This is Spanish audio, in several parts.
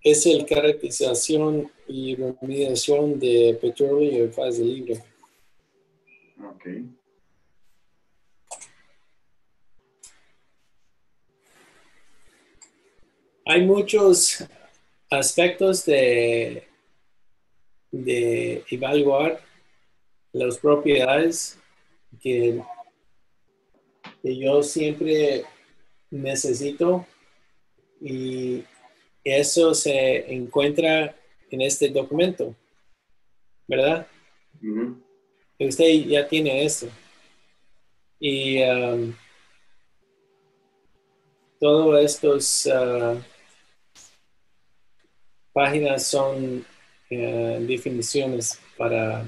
es el caracterización y remediación de petróleo en fase libre. Ok. Hay muchos aspectos de evaluar las propiedades que yo siempre necesito, y eso se encuentra en este documento, ¿verdad? Ujú. Usted ya tiene esto. Y todas estas páginas son definiciones para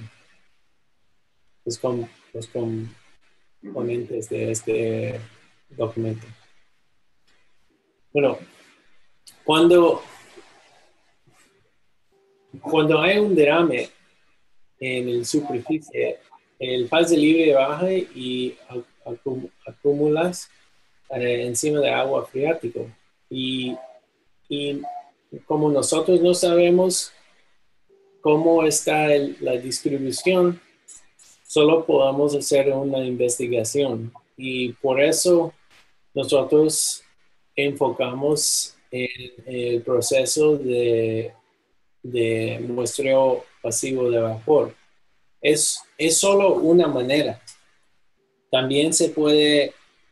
los componentes de este documento. Bueno, cuando hay un derrame en la superficie, el fase libre baja y acumulas encima de agua freático. Y como nosotros no sabemos cómo está la distribución, solo podemos hacer una investigación. Y por eso nosotros enfocamos en el proceso de muestreo pasivo de vapor. Es solo una manera. También se puede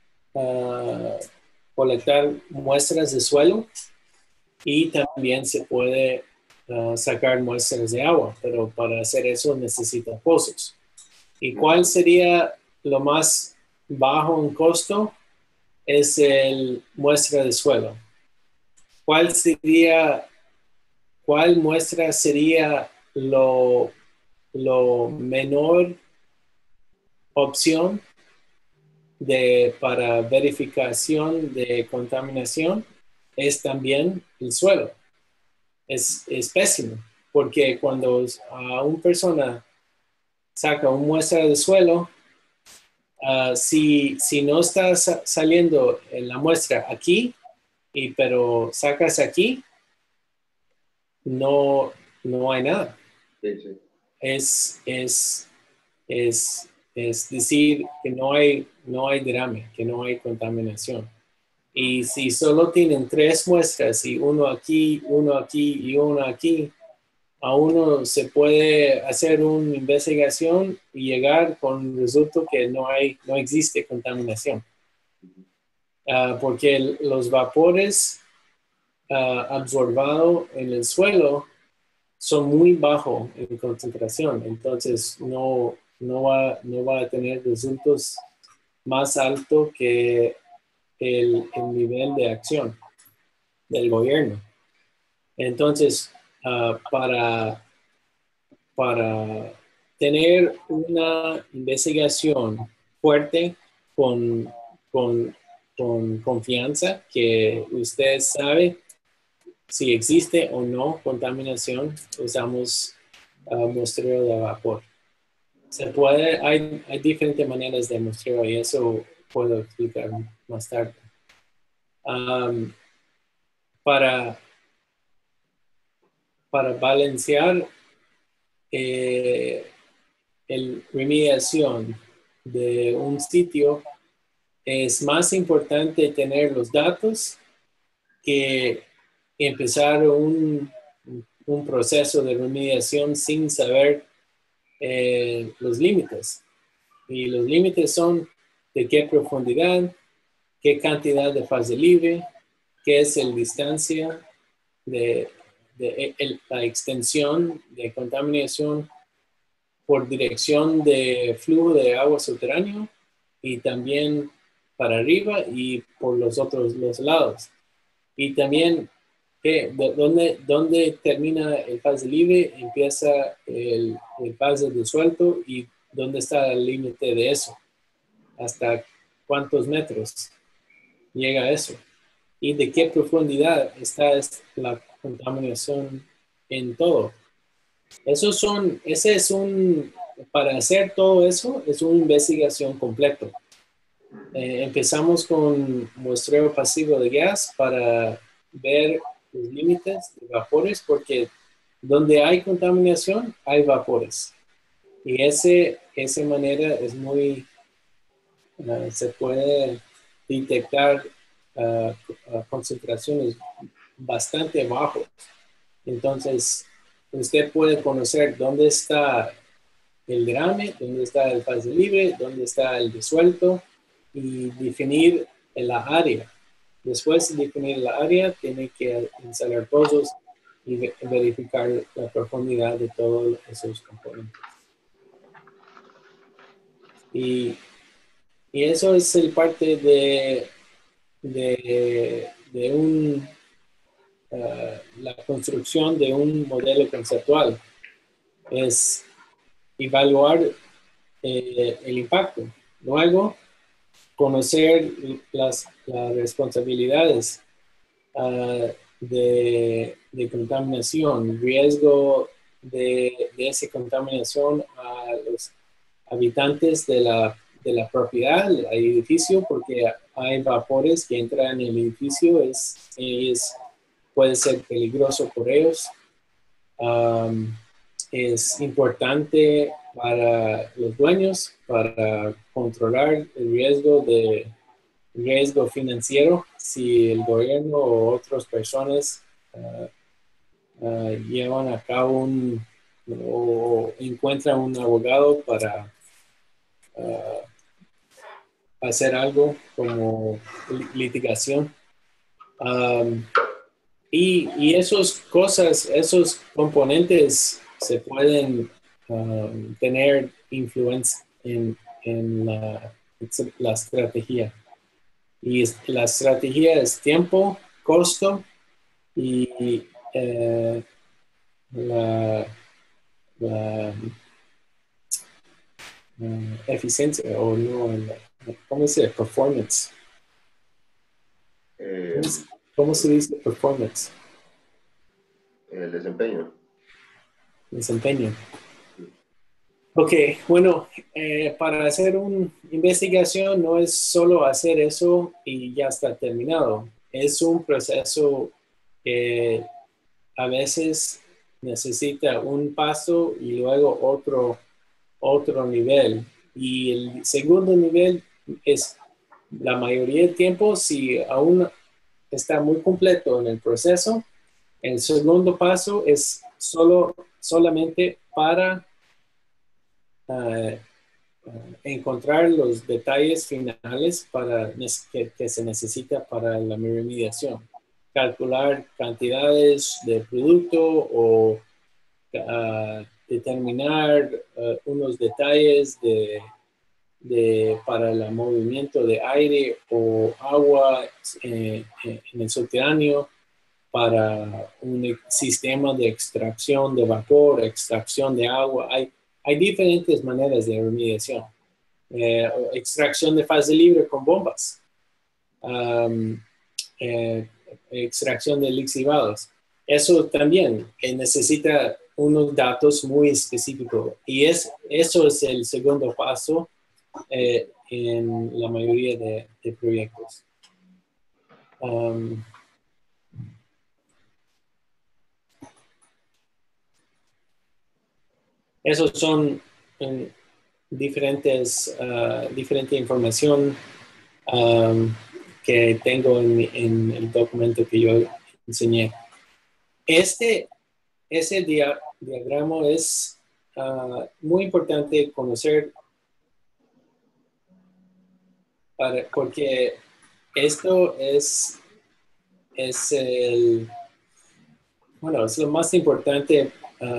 colectar muestras de suelo y también se puede sacar muestras de agua, pero para hacer eso necesita pozos. ¿Y cuál sería lo más bajo en costo? Es el muestra de suelo. ¿Cuál muestra sería lo menor opción para verificación de contaminación? Es también el suelo. Es pésimo, porque cuando a una persona saca una muestra de suelo, si no está saliendo en la muestra aquí, pero sacas aquí, no hay nada. Sí, sí. Es decir que no hay derrame, que no hay contaminación. Y si solo tienen 3 muestras y uno aquí y uno aquí, a uno se puede hacer una investigación y llegar con el resultado que no existe contaminación. Porque los vapores absorbados en el suelo son muy bajos en concentración, entonces no va a tener resultados más altos que el nivel de acción del gobierno. Entonces, para tener una investigación fuerte con confianza, que usted sabe si existe o no contaminación, usamos muestreo de vapor. Hay diferentes maneras de muestreo y eso puedo explicar más tarde. Para balancear el remediación de un sitio, es más importante tener los datos que empezar un proceso de remediación sin saber los límites. Y los límites son de qué profundidad, qué cantidad de fase libre, qué es la distancia de la extensión de contaminación por dirección de flujo de agua subterráneo y también para arriba y por los lados. Y también dónde termina el fase libre, empieza el fase de suelto y dónde está el límite de eso, hasta cuántos metros llega eso y de qué profundidad está la contaminación en todo. Para hacer todo eso es una investigación completa. Empezamos con muestreo pasivo de gas para ver los límites de vapores, porque donde hay contaminación hay vapores. Y esa manera es muy, se puede detectar concentraciones bastante bajas. Entonces, usted puede conocer dónde está el grame, dónde está el fase libre, dónde está el disuelto y definir la área. Después de definir la área, tiene que instalar pozos y verificar la profundidad de todos esos componentes. Y eso es el parte de la construcción de un modelo conceptual. Es evaluar el impacto. Luego, conocer las responsabilidades de contaminación, riesgo de esa contaminación a los habitantes de la propiedad, el edificio, porque hay vapores que entran en el edificio, puede ser peligroso por ellos. Es importante para los dueños, para controlar el riesgo financiero, si el gobierno o otras personas llevan a cabo o encuentran un abogado para hacer algo como litigación. Y esas cosas, esos componentes se pueden tener influencia en la estrategia. Y la estrategia es tiempo, costo y la, la, eficiencia, o no, ¿cómo se dice? Performance. ¿Cómo se dice performance? El desempeño. Desempeño. Ok, bueno, para hacer una investigación no es solo hacer eso y ya está terminado. Es un proceso que a veces necesita un paso y luego otro nivel. Y el segundo nivel es la mayoría del tiempo, si aún está muy completo en el proceso, el segundo paso es solamente para encontrar los detalles finales que se necesita para la remediación. Calcular cantidades de producto o determinar unos detalles para el movimiento de aire o agua en el subterráneo, para un sistema de extracción de vapor, extracción de agua. Hay diferentes maneras de remediación. Extracción de fase libre con bombas. Extracción de lixiviados. Eso también necesita unos datos muy específicos. Y eso es el segundo paso en la mayoría de proyectos. Esos son diferente información que tengo en el documento que yo enseñé. Ese diagrama es muy importante conocer porque esto es lo más importante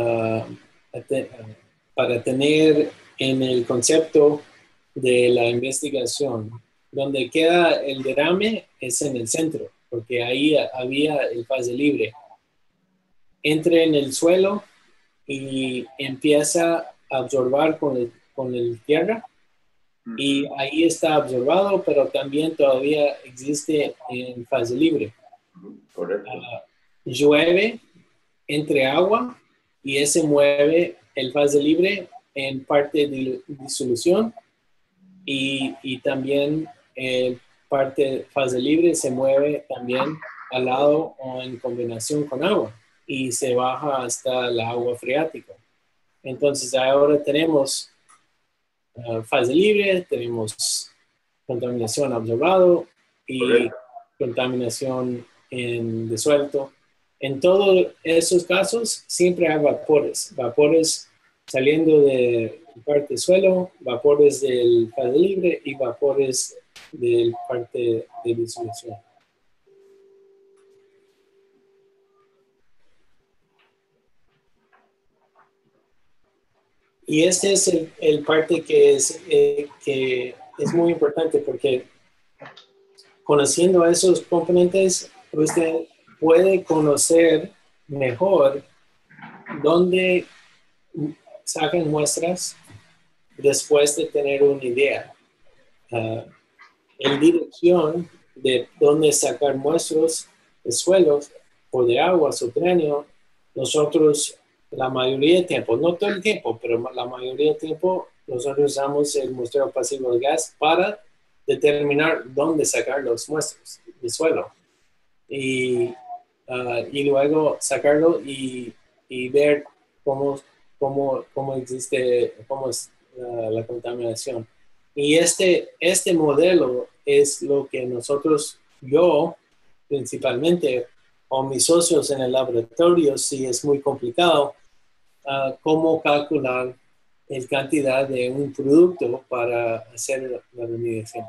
para tener en el concepto de la investigación. Donde queda el derrame es en el centro, porque ahí había el fase libre. Entra en el suelo y empieza a absorber con el tierra, y ahí está absorbado, pero también todavía existe en fase libre. Correcto. Llueve entre agua y ese mueve el fase libre en parte de disolución, y también parte fase libre se mueve también al lado o en combinación con agua y se baja hasta el agua freática. Entonces ahora tenemos fase libre, tenemos contaminación observado y Correcto. contaminación en disuelto. En todos esos casos siempre hay vapores, vapores saliendo de parte del suelo, vapores del fase libre y vapores del parte de disolución. Y este es el parte que es muy importante porque conociendo esos componentes, usted puede conocer mejor dónde sacan muestras después de tener una idea. En dirección de dónde sacar muestras de suelos o de agua subterráneo, nosotros la mayoría del tiempo, no todo el tiempo, pero la mayoría del tiempo, nosotros usamos el muestreo pasivo de gas para determinar dónde sacar las muestras de suelo y luego sacarlo y ver cómo existe, cómo es la contaminación. Y este modelo es lo que nosotros, yo principalmente, o mis socios en el laboratorio, si es muy complicado, cómo calcular la cantidad de un producto para hacer la remediación.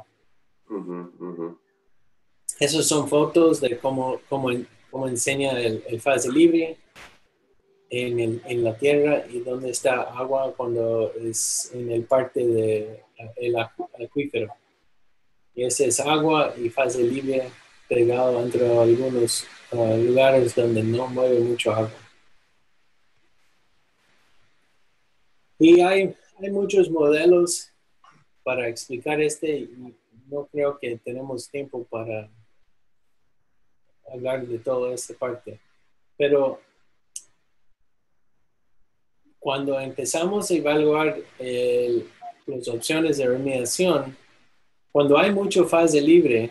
Esas son fotos de cómo enseña el fase libre en la tierra y dónde está agua cuando es en el parte del acuífero. Y ese es agua y fase libre pegado entre algunos lugares donde no mueve mucho agua. Y hay muchos modelos para explicar y no creo que tenemos tiempo para hablar de toda esta parte. Pero cuando empezamos a evaluar las opciones de remediación, cuando hay mucho fase libre,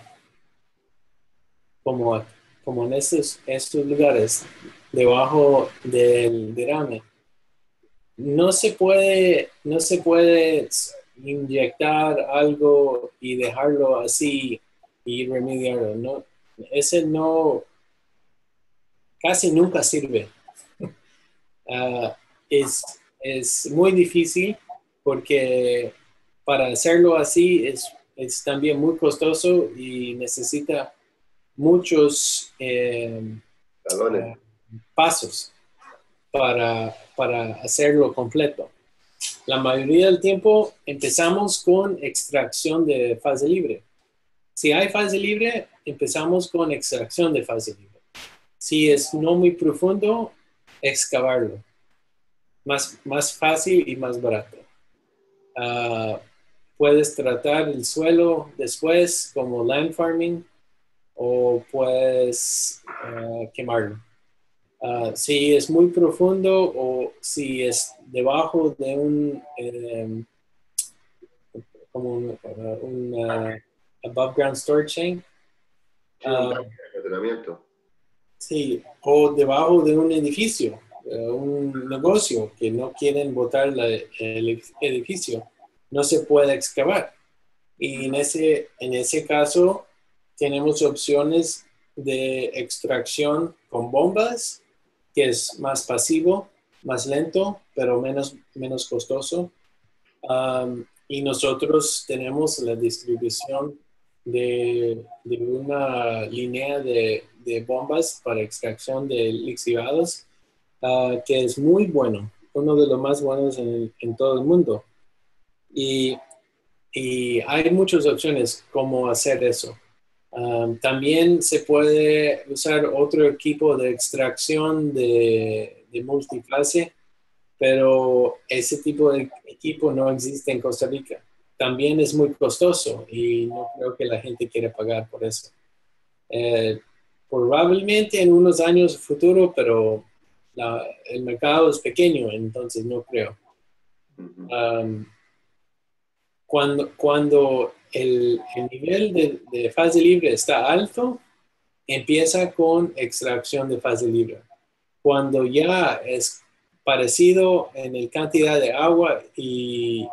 como en estos lugares, debajo del derrame, no se puede inyectar algo y dejarlo así y remediarlo. No, ese no, casi nunca sirve. Uh, es muy difícil porque para hacerlo así es también muy costoso y necesita muchos Galones. pasos para hacerlo completo. La mayoría del tiempo empezamos con extracción de fase libre. Si hay fase libre, empezamos con extracción de fase libre. Si es no muy profundo, excavarlo. Más fácil y más barato. Puedes tratar el suelo después como land farming o puedes quemarlo. Si es muy profundo o si es debajo de como un above ground storage tank. Sí, un tanque de almacenamiento. Sí, o debajo de un edificio, un negocio que no quieren botar el edificio, no se puede excavar. Y en ese caso tenemos opciones de extracción con bombas, que es más pasivo, más lento, pero menos costoso. Y nosotros tenemos la distribución de una línea de bombas para extracción de lixiviados, que es muy bueno, uno de los más buenos en todo el mundo. Y hay muchas opciones cómo hacer eso. También se puede usar otro equipo de extracción de multifase, pero ese tipo de equipo no existe en Costa Rica. También es muy costoso y no creo que la gente quiera pagar por eso. Probablemente en unos años futuro, pero el mercado es pequeño, entonces no creo. Cuando el nivel de fase libre está alto, empieza con extracción de fase libre. Cuando ya es parecido en el cantidad de agua y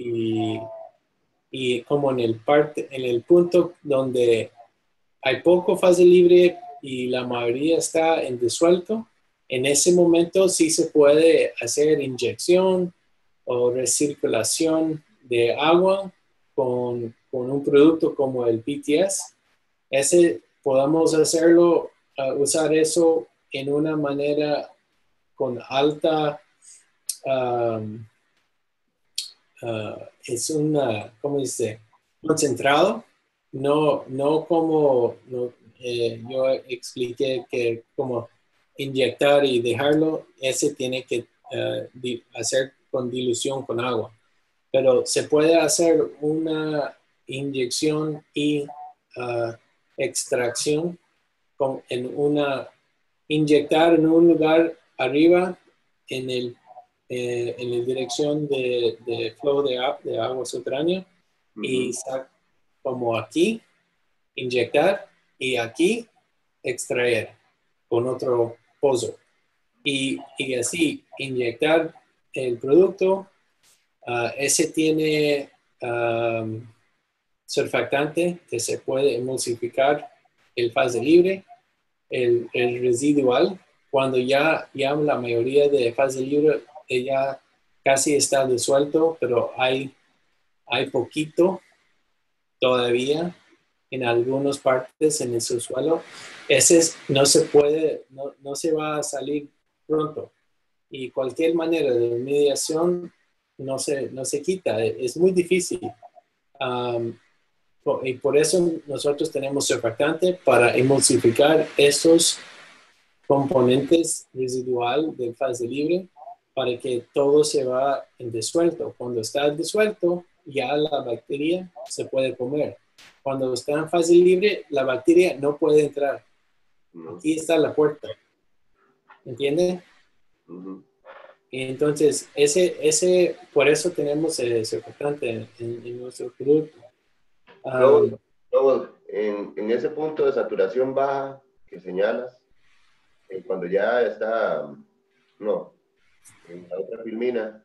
como en el punto donde hay poco fase libre y la mayoría está en disuelto, en ese momento sí se puede hacer inyección o recirculación de agua con un producto como el PTS. Ese podamos hacerlo, usar eso en una manera con alta, um, es una, ¿cómo dice? Concentrado, no como yo expliqué que como inyectar y dejarlo, ese tiene que hacer con dilución con agua. Pero se puede hacer una inyección y extracción inyectar en un lugar arriba en la dirección de flow de agua subterránea y como aquí, inyectar y aquí extraer con otro pozo. Y así inyectar el producto. Ese tiene surfactante que se puede emulsificar el fase libre, el residual, cuando ya la mayoría de fase libre ya casi está disuelto, pero hay poquito todavía en algunas partes en el subsuelo. Ese no se puede, no se va a salir pronto. Y cualquier manera de remediación no se quita, es muy difícil. Y por eso nosotros tenemos surfactante para emulsificar esos componentes residual del fase libre para que todo se va en disuelto. Cuando está disuelto, ya la bacteria se puede comer. Cuando está en fase libre, la bacteria no puede entrar. Aquí está la puerta. ¿Entiende? Y entonces, por eso tenemos el surfactante en nuestro producto. Luego, en ese punto de saturación baja que señalas, cuando ya está, no, en la otra filmina,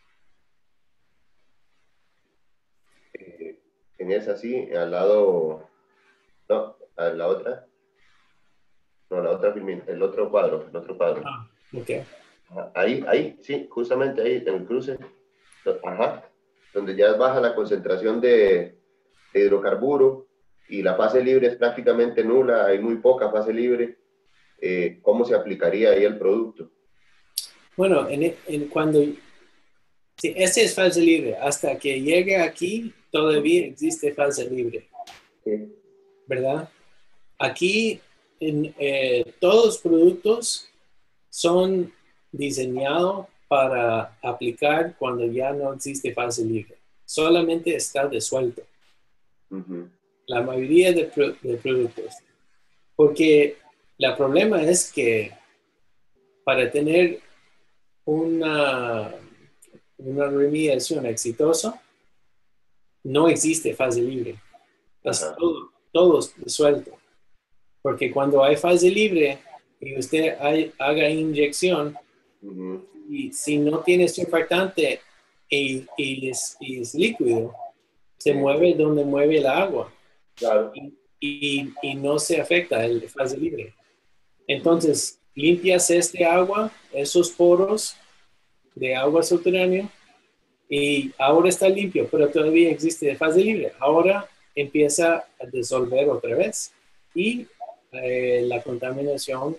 en esa sí, al lado, no, a la otra, no, la otra filmina, el otro cuadro, Ok. Ahí, sí, justamente ahí, en el cruce, ajá, donde ya es baja la concentración de hidrocarburo y la fase libre es prácticamente nula, hay muy poca fase libre. ¿Cómo se aplicaría ahí el producto? Bueno, cuando sí, ese es fase libre. Hasta que llegue aquí, todavía existe fase libre, Sí. ¿verdad? Aquí, todos los productos son diseñados para aplicar cuando ya no existe fase libre. Solamente está disuelto. La mayoría de productos. Porque el problema es que para tener una remediación exitosa, no existe fase libre. Es todo disuelto. Porque cuando hay fase libre y usted haga inyección, y si no tiene surfactante y es líquido, se mueve donde mueve el agua. Claro. Y no se afecta el fase libre. Entonces, limpias agua, esos poros de agua subterránea, y ahora está limpio, pero todavía existe fase libre. Ahora empieza a disolver otra vez y la contaminación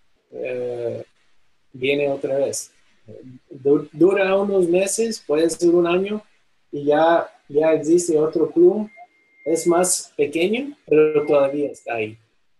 viene otra vez. Dura unos meses, puede ser un año, y ya existe otro plume. Es más pequeño, pero todavía está ahí.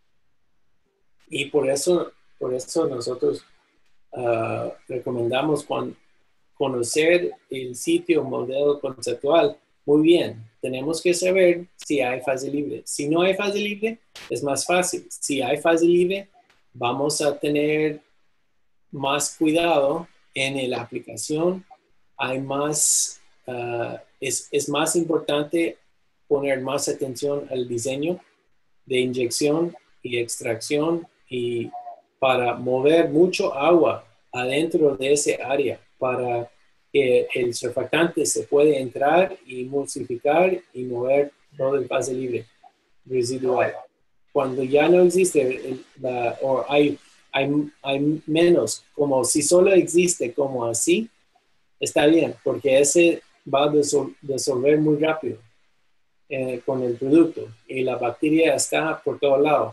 Y por eso nosotros recomendamos conocer el sitio modelo conceptual. Muy bien, tenemos que saber si hay fase libre. Si no hay fase libre, es más fácil. Si hay fase libre, vamos a tener más cuidado en la aplicación. Hay más, es más importante poner más atención al diseño de inyección y extracción y para mover mucho agua adentro de ese área para que el surfactante se puede entrar y emulsificar y mover todo el fase libre residual. Cuando ya no existe o hay menos, como si solo existe como así, está bien, porque ese va a disolver muy rápido con el producto y la bacteria está por todo lado.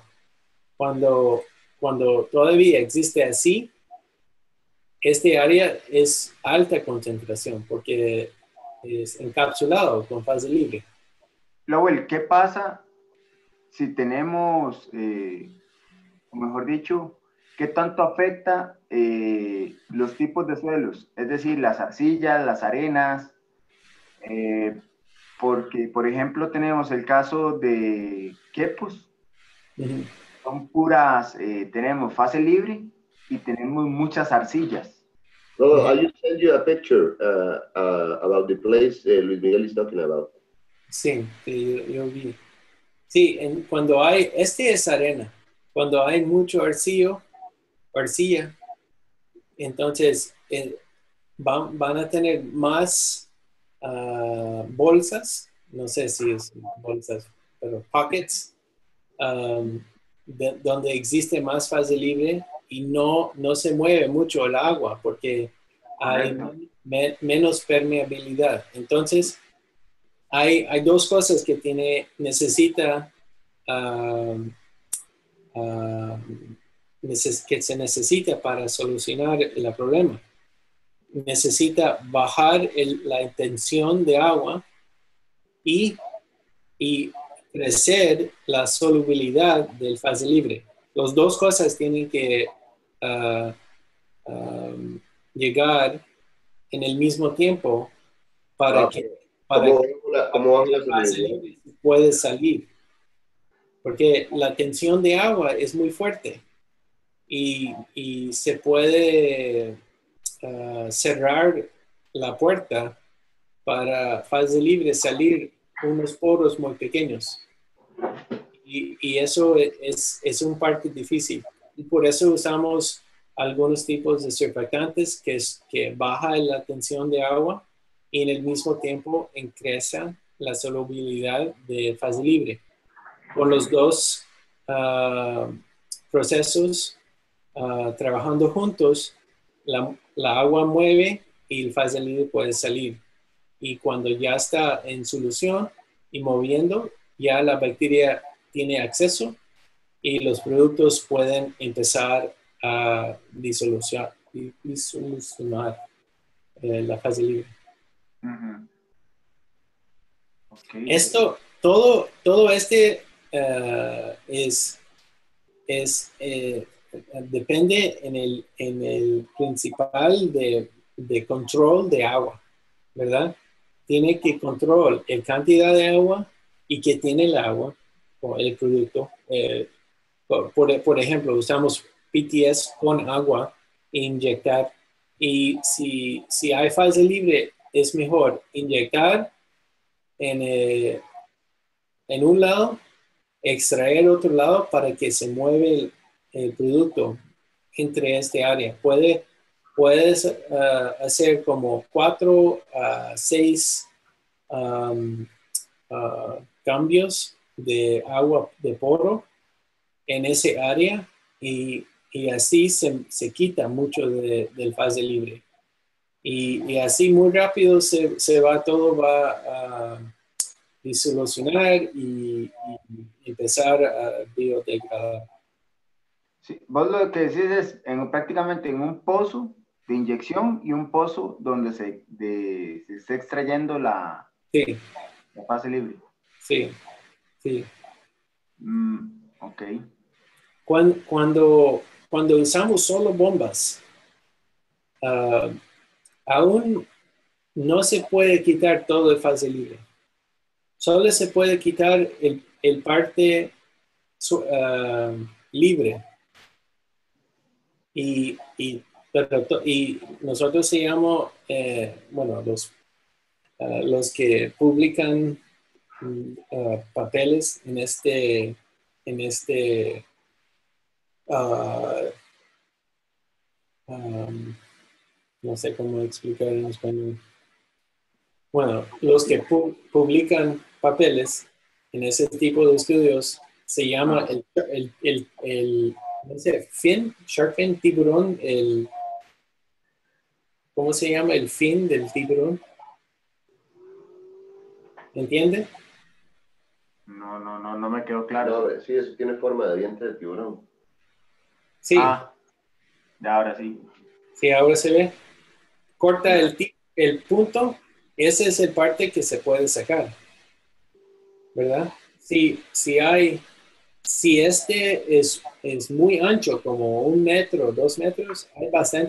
Cuando todavía existe así, este área es alta concentración porque es encapsulado con fase libre. Lowell, ¿qué pasa si tenemos, o mejor dicho, qué tanto afecta los tipos de suelos? Es decir, las arcillas, las arenas, porque, por ejemplo, tenemos el caso de quepos, son puras, tenemos fase libre y tenemos muchas arcillas. No, I just send you a picture about the place Luis Miguel is talking about. Sí, yo vi. Sí, cuando hay, es arena, cuando hay mucho arcilla, entonces van a tener más bolsas, no sé si es bolsas, pero pockets, donde existe más fase libre y no se mueve mucho el agua porque hay menos permeabilidad. Entonces, hay dos cosas que necesita que se necesita para solucionar el problema. Necesita bajar la intención de agua y crecer la solubilidad del fase libre. Las dos cosas tienen que llegar en el mismo tiempo para que ¿Cómo el fase libre pueda salir. Porque la tensión de agua es muy fuerte y se puede cerrar la puerta para fase libre salir unos poros muy pequeños. Y eso es un parte difícil. Y por eso usamos algunos tipos de surfactantes que baja la tensión de agua y en el mismo tiempo crece la solubilidad de fase libre. Con los dos procesos trabajando juntos, la agua mueve y el fase libre puede salir. Y cuando ya está en solución y moviendo, ya la bacteria tiene acceso y los productos pueden empezar a disolucionar la fase libre. Okay. Todo este depende en el principal de control de agua, ¿verdad? Tiene que controlar la cantidad de agua y que tiene el agua o el producto. Por ejemplo, usamos PTS con agua e inyectar. Y si hay fase libre, es mejor inyectar en un lado, extraer otro lado para que se mueva el producto entre este área. Puedes hacer como 4 a 6 cambios de agua de poro en ese área y así se quita mucho del fase libre. Y así muy rápido todo va a disolucionar y empezar a biodegradar. Sí, vos lo que decís es prácticamente en un pozo de inyección y un pozo donde se está extrayendo la fase libre. Sí, sí. Ok. Cuando usamos solo bombas, aún no se puede quitar todo el fase libre. Solo se puede quitar el parte libre. Y nosotros se llama, los que publican papeles en este ah, no sé cómo explicar en español. Bueno, los que publican papeles en ese tipo de estudios se llama no sé, shark fin, tiburón, ¿cómo se llama el fin del tiburón? ¿Entiende? No me quedó claro. No, sí, eso tiene forma de diente de tiburón. Sí, Ya ahora sí. sí, ahora se ve. Corta el punto, esa es el parte que se puede sacar, ¿verdad? Si este es muy ancho, como 1 metro, 2 metros, hay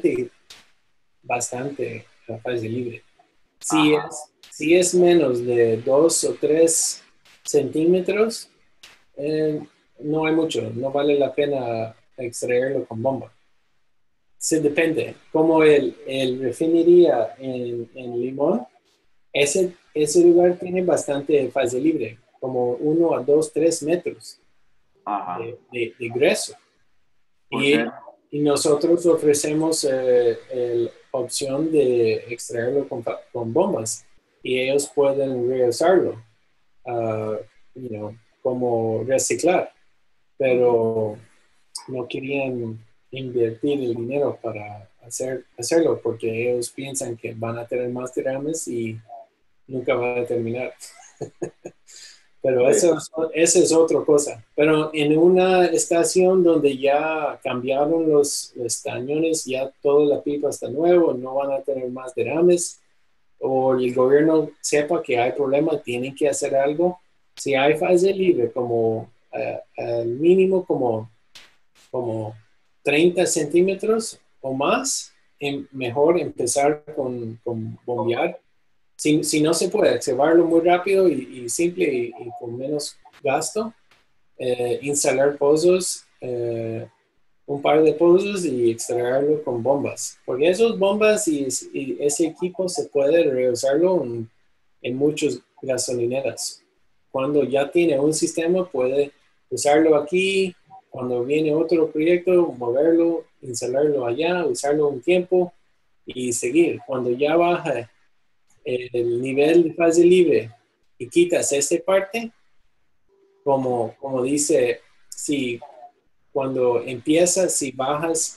bastante fase libre. Si es menos de 2 o 3 centímetros, no hay mucho, no vale la pena extraerlo con bomba. Se depende, como el refinería en Limón, ese lugar tiene bastante fase libre, como 1 a 2, 3 metros de grueso. Por Y, ser. y nosotros ofrecemos la opción de extraerlo con bombas y ellos pueden reusarlo, uh, como reciclar, pero no querían invertir el dinero para hacerlo porque ellos piensan que van a tener más derrames y nunca van a terminar. Pero Sí. eso es otra cosa. Pero en una estación donde ya cambiaron los cañones, ya toda la pipa está nuevo, no van a tener más derrames, o el gobierno sepa que hay problema, tienen que hacer algo. Si hay fase libre, como al mínimo como 30 centímetros o más, mejor empezar con bombear. Si no se puede, llevarlo muy rápido y simple y con menos gasto, instalar pozos, un par de pozos y extraerlo con bombas. Porque esas bombas y ese equipo se puede reusarlo en muchas gasolineras. Cuando ya tiene un sistema, puede usarlo aquí. Cuando viene otro proyecto, moverlo, instalarlo allá, usarlo un tiempo y seguir. Cuando ya baja el nivel de fase libre y quitas esta parte, como dice, si cuando empiezas, si bajas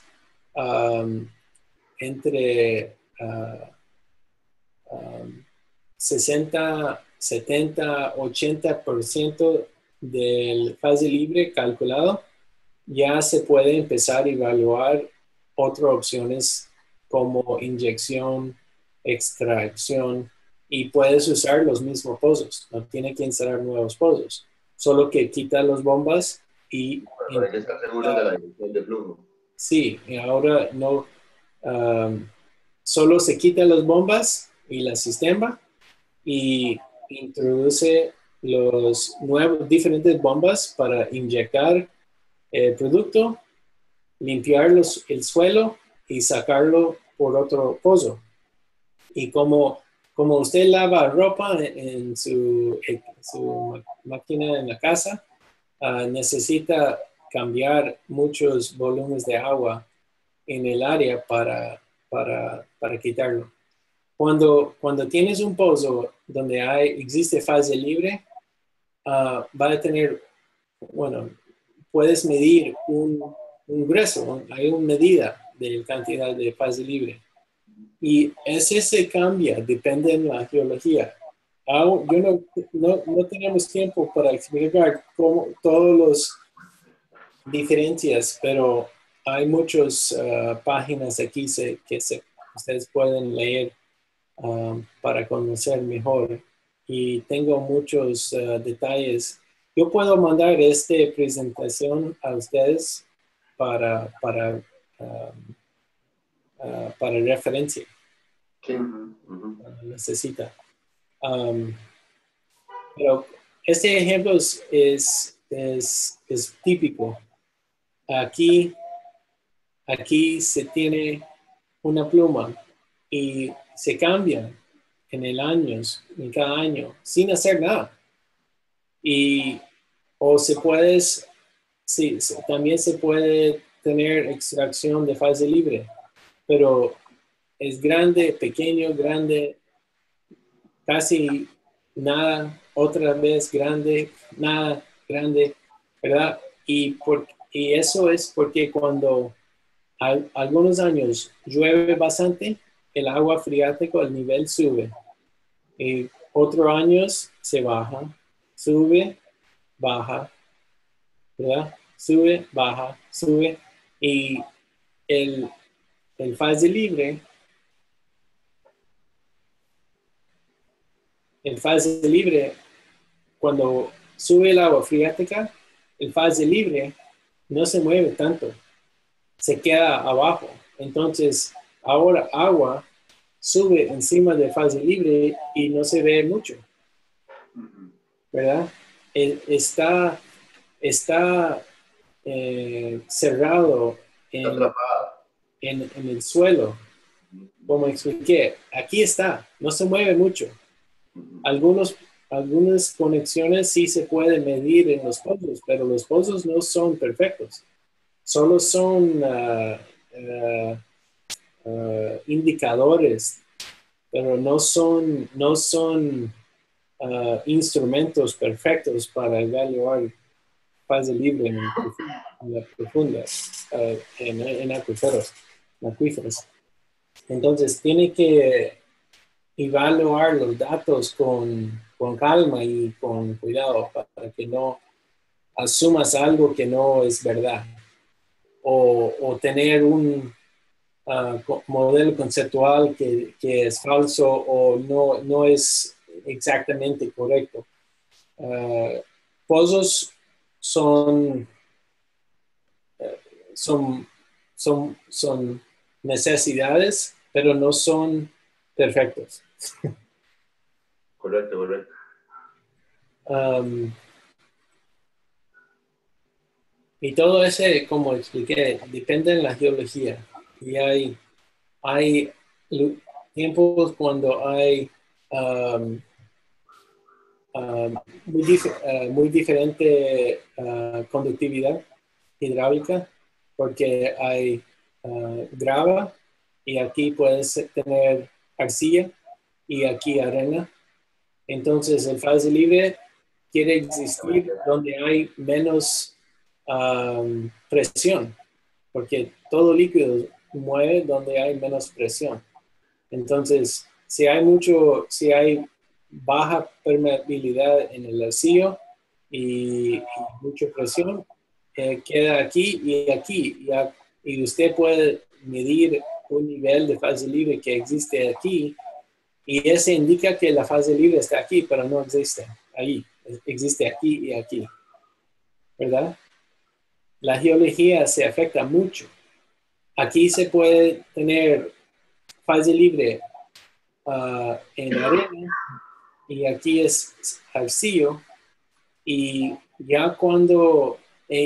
entre 60, 70, 80% del fase libre calculado, ya se puede empezar a evaluar otras opciones como inyección, extracción, y puedes usar los mismos pozos, no tiene que instalar nuevos pozos, solo que quita las bombas y Bueno, hay que estar seguros de la dirección de flujo. sí, y ahora no, solo se quitan las bombas y la sistema y introduce los nuevos diferentes bombas para inyectar el producto, limpiar el suelo y sacarlo por otro pozo. Y como usted lava ropa en su máquina en la casa, necesita cambiar muchos volúmenes de agua en el área para quitarlo. Cuando tienes un pozo donde existe fase libre, va a tener, bueno, puedes medir un grueso, hay una medida de cantidad de fase libre. Y ese se cambia, depende de la geología. Yo no tenemos tiempo para explicar todas las diferencias, pero hay muchas páginas aquí ustedes pueden leer para conocer mejor. Y tengo muchos detalles. Yo puedo mandar esta presentación a ustedes para referencia. Sí. Necesita. Pero este ejemplo es típico. Aquí se tiene una pluma y se cambia en cada año, sin hacer nada. O también se puede tener extracción de fase libre, pero es grande, pequeño, grande, casi nada, otra vez grande, nada, grande, ¿verdad? Y eso es porque cuando algunos años llueve bastante, el agua freática, el nivel sube. Y otros años se baja, sube, baja, ¿verdad? Sube, baja, sube. Y el, el fase libre, cuando sube el agua freática, el fase libre no se mueve tanto, se queda abajo. Entonces, ahora agua sube encima de fase libre y no se ve mucho, ¿verdad? Está cerrado en el suelo, como expliqué. Aquí está, no se mueve mucho. Algunas conexiones sí se pueden medir en los pozos, pero los pozos no son perfectos. Solo son indicadores, pero no son instrumentos perfectos para evaluar fase libre en la profunda, en acuíferos. Entonces, tiene que evaluar los datos con calma y con cuidado para que no asumas algo que no es verdad o tener un modelo conceptual que es falso o no es exactamente correcto. Pozos son necesidades, pero no son perfectos. Correcto, correcto. Y todo ese, como expliqué, depende de la geología. Y hay tiempos cuando hay muy diferente conductividad hidráulica, porque hay grava y aquí puedes tener arcilla y aquí arena. Entonces el fase libre quiere existir donde hay menos presión, porque todo líquido mueve donde hay menos presión. Entonces, si hay baja permeabilidad en el arcillo y mucha presión, queda aquí y aquí. Y usted puede medir un nivel de fase libre que existe aquí y ese indica que la fase libre está aquí, pero no existe ahí. Existe aquí y aquí. ¿Verdad? La geología se afecta mucho. Aquí se puede tener fase libre en arena y aquí es arcillo y ya cuando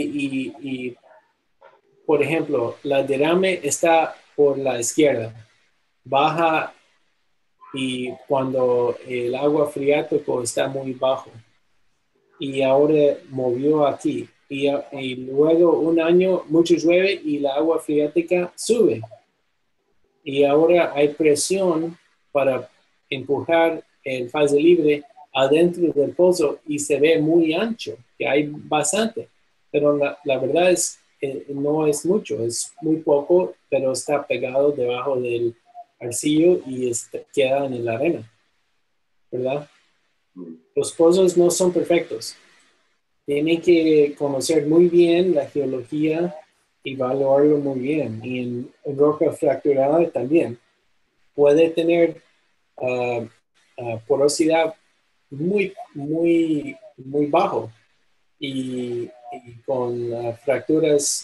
por ejemplo la derrame está por la izquierda, baja y cuando el agua freático está muy bajo y ahora movió aquí y luego un año mucho llueve y la agua freática sube y ahora hay presión para empujar el fase libre adentro del pozo y se ve muy ancho, que hay bastante, pero la verdad es que no es mucho, es muy poco, pero está pegado debajo del arcillo y queda en la arena, ¿verdad? Los pozos no son perfectos. Tienen que conocer muy bien la geología y evaluarlo muy bien. Y en roca fracturada también puede tener porosidad muy, muy, muy bajo y con fracturas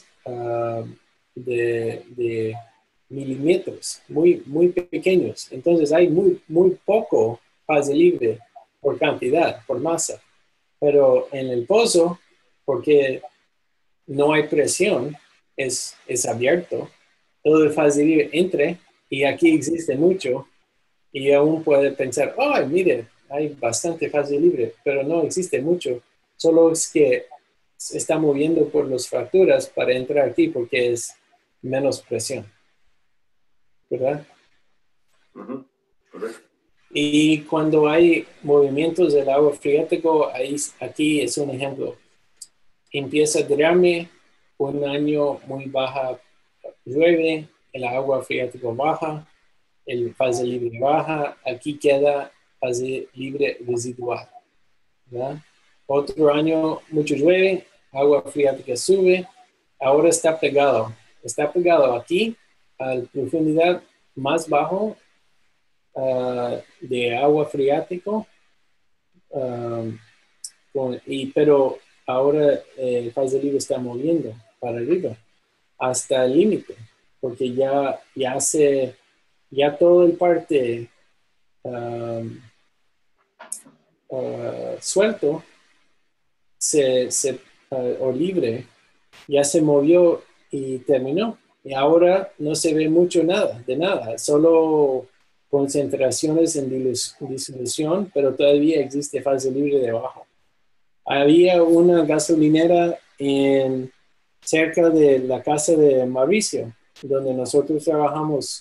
de milímetros, muy, muy pequeños. Entonces hay muy poco fase libre por cantidad, por masa. Pero en el pozo, porque no hay presión, es abierto, todo el fase libre entre y aquí existe mucho y aún puede pensar, mire, hay bastante fase libre, pero no existe mucho. Solo es que se está moviendo por las fracturas para entrar aquí porque es menos presión, ¿verdad? Correcto. Y cuando hay movimientos del agua freático, aquí es un ejemplo. Empieza a drearme, un año muy baja llueve, el agua freático baja, el fase libre baja, aquí queda fase libre residual, ¿verdad? Otro año mucho llueve, agua freática sube, ahora está pegado aquí a la profundidad más bajo de agua freático, pero ahora el fase libre está moviendo para arriba hasta el límite, porque ya todo el parte suelto o libre ya se movió y terminó. Y ahora no se ve mucho de nada, solo concentraciones en disolución, pero todavía existe fase libre debajo. Había una gasolinera cerca de la casa de Mauricio, donde nosotros trabajamos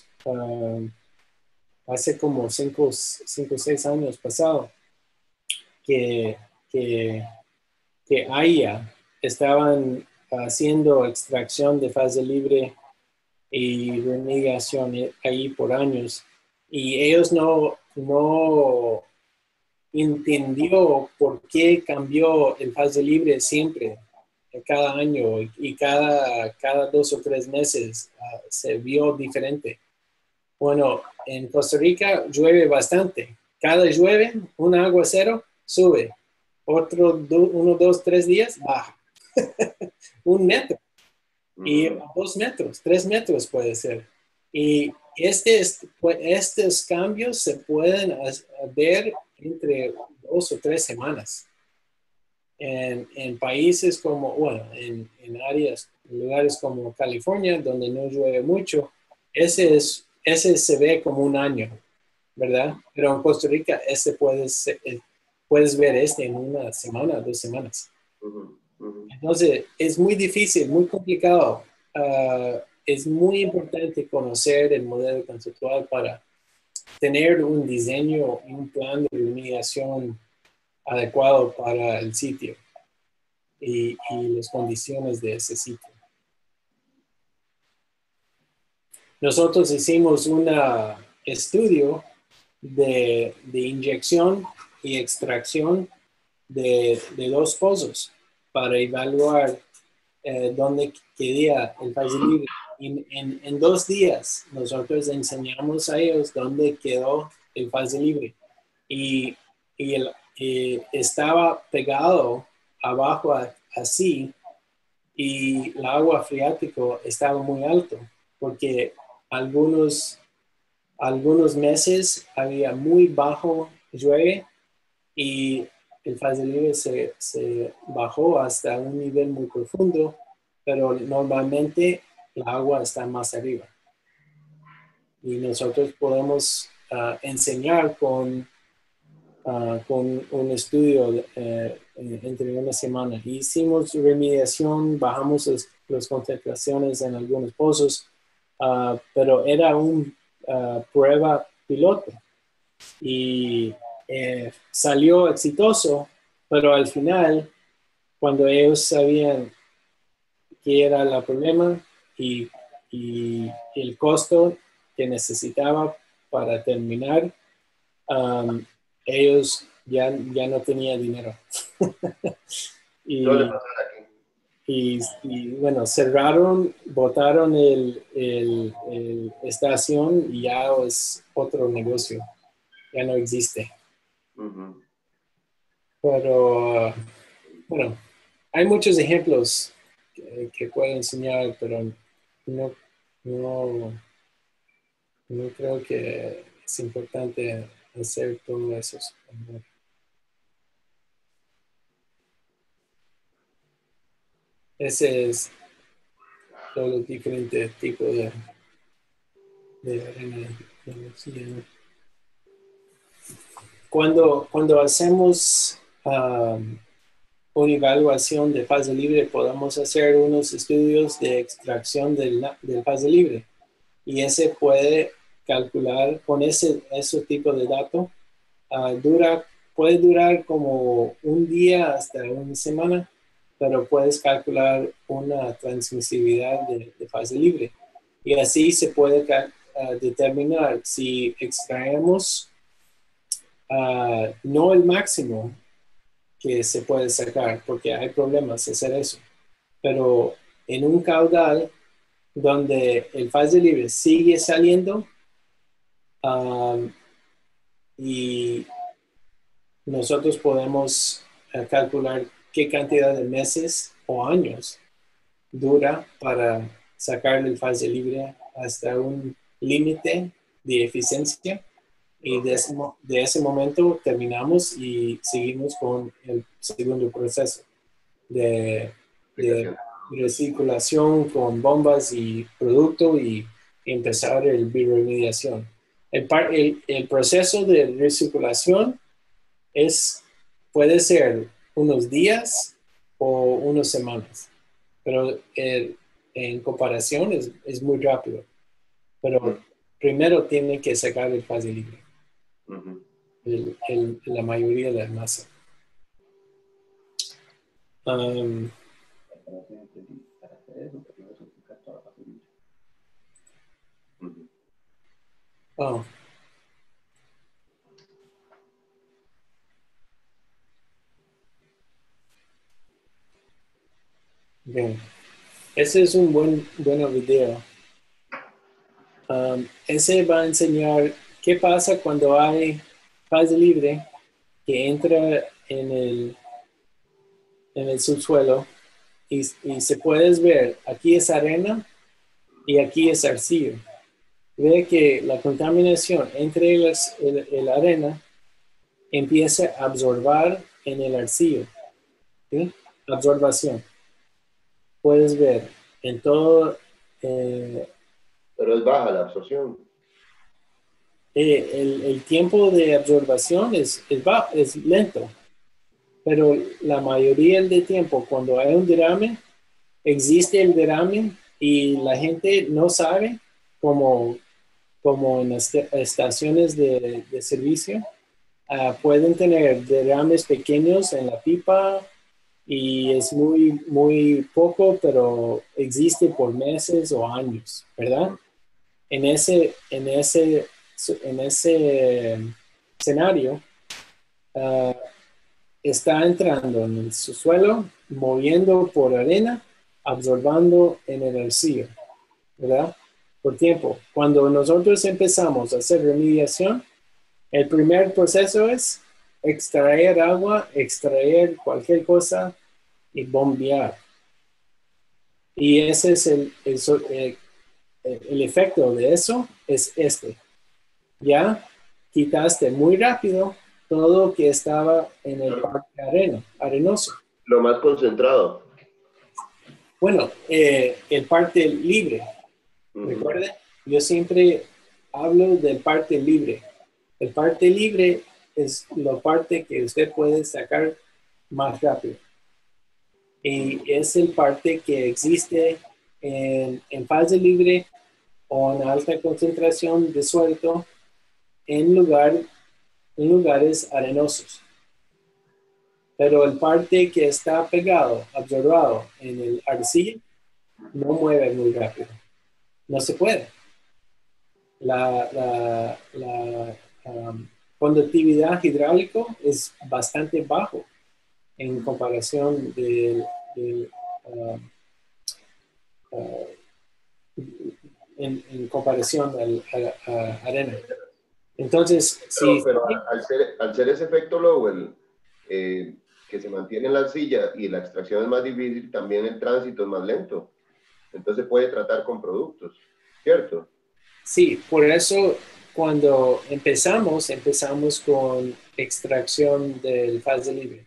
hace como 5 o 6 años pasado, que, que, que AIA estaban haciendo extracción de fase libre y remediación ahí por años. Y ellos no entendió por qué cambió el fase libre siempre, cada año y cada 2 o 3 meses se vio diferente. Bueno, en Costa Rica llueve bastante. Cada llueve, un aguacero sube. Otro, 1, 2, 3 días baja. 1 metro. Y 2 metros, 3 metros puede ser. Y estos cambios se pueden ver entre 2 o 3 semanas. En países como, bueno, en lugares como California, donde no llueve mucho, ese se ve como un año, ¿verdad? Pero en Costa Rica, puedes ver en 1 semana, 2 semanas. Entonces, es muy difícil, muy complicado. Es muy importante conocer el modelo conceptual para tener un diseño y un plan de remediación adecuado para el sitio y las condiciones de ese sitio. Nosotros hicimos un estudio de inyección y extracción de 2 pozos para evaluar dónde quedaba el fase libre. En 2 días nosotros enseñamos a ellos dónde quedó el fase libre y estaba pegado abajo así y el agua freático estaba muy alto porque algunos meses había muy bajo llueve y el fase libre se bajó hasta un nivel muy profundo, pero normalmente el agua está más arriba. Y nosotros podemos enseñar con un estudio entre 1 semana. Hicimos remediación, bajamos las concentraciones en algunos pozos, pero era una prueba piloto. Y salió exitoso, pero al final, cuando ellos sabían qué era el problema y el costo que necesitaba para terminar, ellos ya no tenían dinero. y bueno, cerraron, botaron el estación y ya es otro negocio, ya no existe. Pero bueno, hay muchos ejemplos que puedo enseñar, pero no creo que es importante hacer todo eso. Ese es todos los diferentes tipos de energía. Cuando hacemos una evaluación de fase libre, podemos hacer unos estudios de extracción del fase libre. Y ese puede calcular con ese tipo de datos. Puede durar como un día hasta una semana, pero puedes calcular una transmisibilidad de fase libre. Y así se puede determinar si extraemos no el máximo que se puede sacar, porque hay problemas hacer eso, pero en un caudal donde el fase libre sigue saliendo y nosotros podemos calcular qué cantidad de meses o años dura para sacar el fase libre hasta un límite de eficiencia. Y de ese momento terminamos y seguimos con el segundo proceso de recirculación con bombas y producto y empezar el bioremediación. El proceso de recirculación puede ser unos días o unas semanas, pero en comparación es muy rápido. Pero primero tiene que sacar el fase libre. La mayoría de la masa. Oh. Bien. Ese es un buen video. Ese va a enseñar qué pasa cuando hay fase libre que entra en el subsuelo y se puede ver, aquí es arena y aquí es arcillo. Ve que la contaminación entre el arena empieza a absorber en el arcillo. ¿Sí? Absorbación. Puedes ver en todo. Pero es baja la absorción. El tiempo de absorbación es lento, pero la mayoría del tiempo cuando hay un derrame, existe el derrame y la gente no sabe, como en las estaciones de servicio, pueden tener derrames pequeños en la pipa y es muy, muy poco, pero existe por meses o años, ¿verdad? En ese escenario, está entrando en el subsuelo, moviendo por arena, absorbando en el arcillo, ¿verdad? Por tiempo. Cuando nosotros empezamos a hacer remediación, el primer proceso es extraer agua, extraer cualquier cosa y bombear. Y ese es el efecto de eso, es ya quitaste muy rápido todo que estaba en el parque arenoso. Lo más concentrado. Bueno, el parte libre. Recuerden, yo siempre hablo del parte libre. El parte libre es la parte que usted puede sacar más rápido. Y es el parte que existe en fase libre o en alta concentración de suelto en lugares arenosos. Pero el parte que está pegado, absorbado en el arcilla, no mueve muy rápido. No se puede. La conductividad hidráulica es bastante bajo en comparación en comparación a arena. Entonces, pero al ser ese efecto Lowell, que se mantiene en la arcilla y la extracción es más difícil, también el tránsito es más lento. Entonces puede tratar con productos, ¿cierto? Sí, por eso cuando empezamos con extracción del fase libre.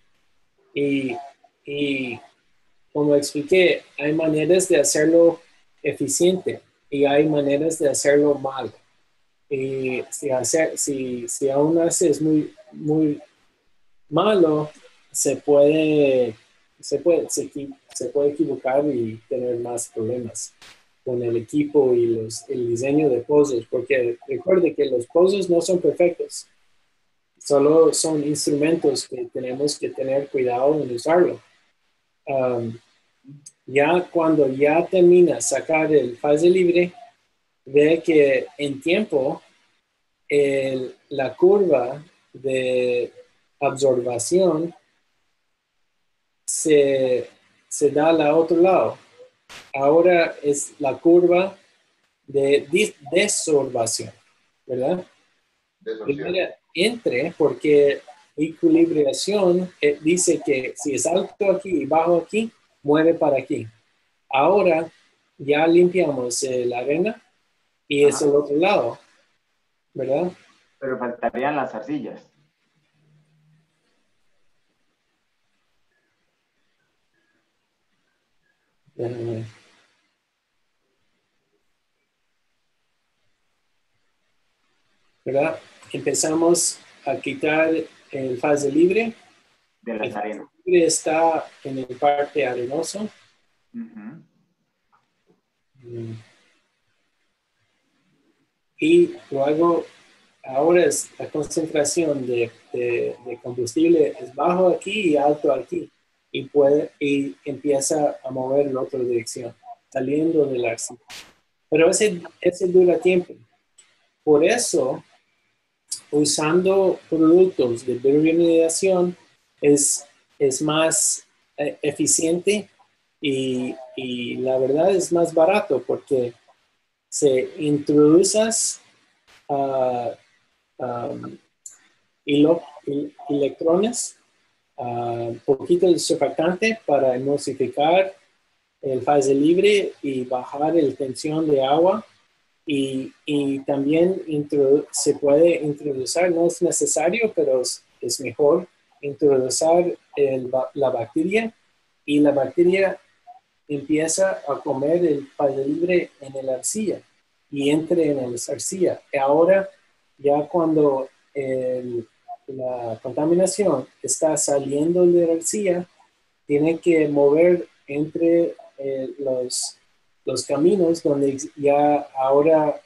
Y como expliqué, hay maneras de hacerlo eficiente y hay maneras de hacerlo mal. Y si aún haces muy, muy malo, se puede se puede equivocar y tener más problemas con el equipo y el diseño de pozos, porque recuerde que los pozos no son perfectos, solo son instrumentos que tenemos que tener cuidado en usarlo. Ya cuando ya termina sacar el fase libre, ve que en tiempo la curva de absorbación se da al otro lado. Ahora es la curva de desorbación, ¿verdad? Primero entre, porque equilibración dice que si es alto aquí y bajo aquí, mueve para aquí. Ahora ya limpiamos la arena y es el otro lado, ¿verdad? Pero faltarían las arcillas. ¿Verdad? Empezamos a quitar el fase libre. De las arenas. El libre está en el parte arenoso. Y luego, ahora es la concentración de combustible es bajo aquí y alto aquí. Y empieza a mover en otra dirección, saliendo de la arcilla. Pero ese dura tiempo. Por eso, usando productos de bioremediación es más eficiente y la verdad es más barato porque se introduces electrones, poquito de surfactante para emulsificar el fase libre y bajar la tensión de agua. Y también se puede introducir, no es necesario, pero es mejor introducir la bacteria y la bacteria empieza a comer el fase libre en la arcilla y entre en la arcilla. Y ahora, ya cuando la contaminación está saliendo de la arcilla, tiene que mover entre los caminos donde ya ahora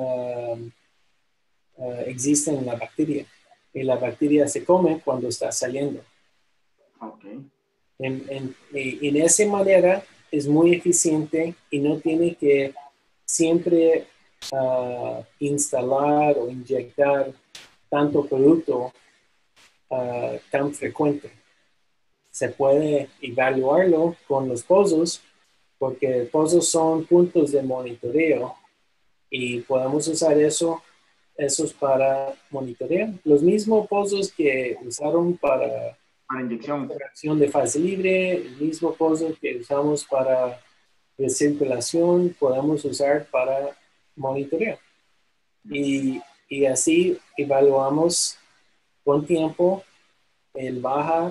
existen la bacteria. Y la bacteria se come cuando está saliendo. Okay. En esa manera es muy eficiente y no tiene que siempre instalar o inyectar tanto producto tan frecuente. Se puede evaluarlo con los pozos, porque pozos son puntos de monitoreo y podemos usar esos para monitorear. Los mismos pozos que usaron para inyección. Extracción de fase libre, el mismo pozo que usamos para recirculación, podemos usar para monitoreo. Y así evaluamos con tiempo el baja,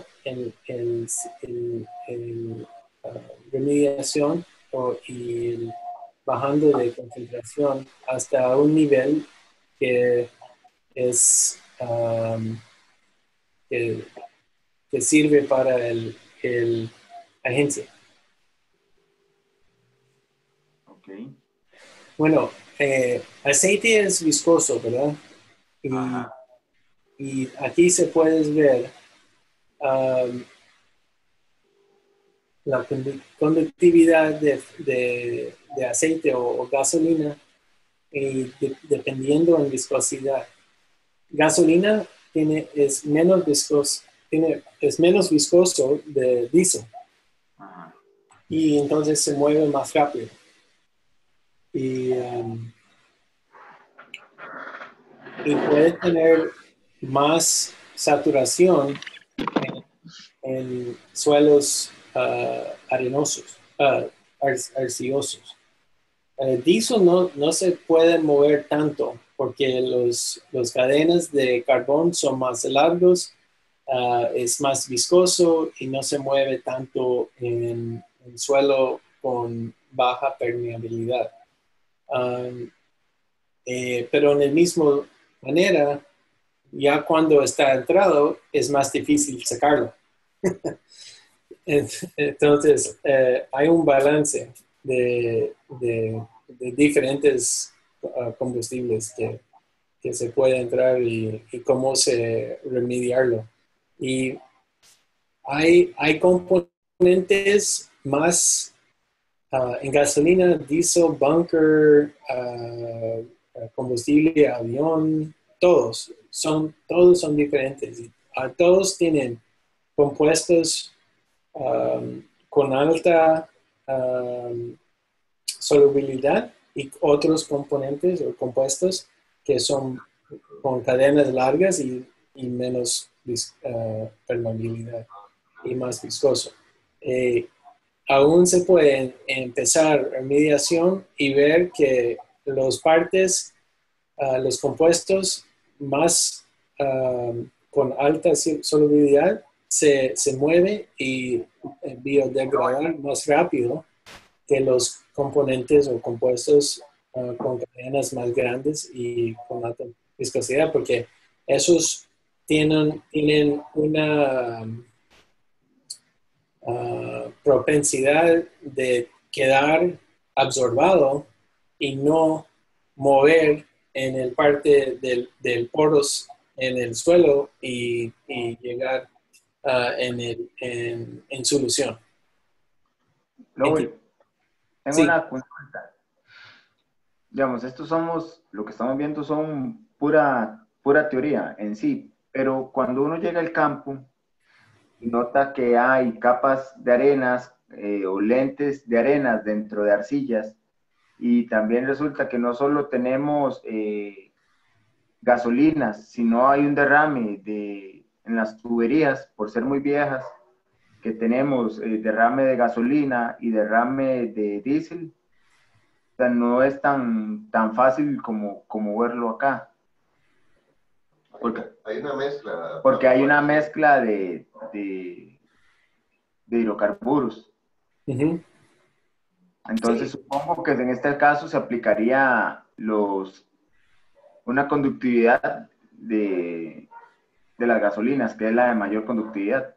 remediación y el bajando de concentración hasta un nivel que es que sirve para el agencia. Okay. Bueno, aceite es viscoso, ¿verdad? Y aquí se puede ver la conductividad de aceite o gasolina dependiendo en viscosidad. Gasolina es menos viscoso de diésel. Y entonces se mueve más rápido. Y puede tener más saturación en suelos arenosos, arcillosos. El diésel no se puede mover tanto porque los cadenas de carbón son más largos, es más viscoso y no se mueve tanto en suelo con baja permeabilidad. Pero en la misma manera, ya cuando está entrado, es más difícil sacarlo. Entonces, hay un balance de diferentes combustibles que se puede entrar y cómo se remediarlo. Y hay componentes más en gasolina, diesel, bunker, combustible, avión, todos son diferentes. Todos tienen compuestos con alta solubilidad y otros componentes o compuestos que son con cadenas largas y menos permeabilidad y más viscoso. Aún se puede empezar remediación y ver que los compuestos más con alta solubilidad se mueve y biodegradar más rápido que los componentes o compuestos con cadenas más grandes y con alta viscosidad, porque esos tienen una propensidad de quedar absorbado y no mover en el parte del poros en el suelo y llegar en solución. Lowell, tengo Sí. una consulta. Digamos, lo que estamos viendo son pura teoría en sí, pero cuando uno llega al campo y nota que hay capas de arenas o lentes de arenas dentro de arcillas, y también resulta que no solo tenemos gasolinas, sino hay un derrame en las tuberías, por ser muy viejas, que tenemos derrame de gasolina y derrame de diésel. O sea, no es tan fácil como verlo acá. Hay una mezcla. Porque hay una mezcla de hidrocarburos. Uh-huh. Entonces, sí. Supongo que en este caso se aplicaría una conductividad de las gasolinas, que es la de mayor conductividad,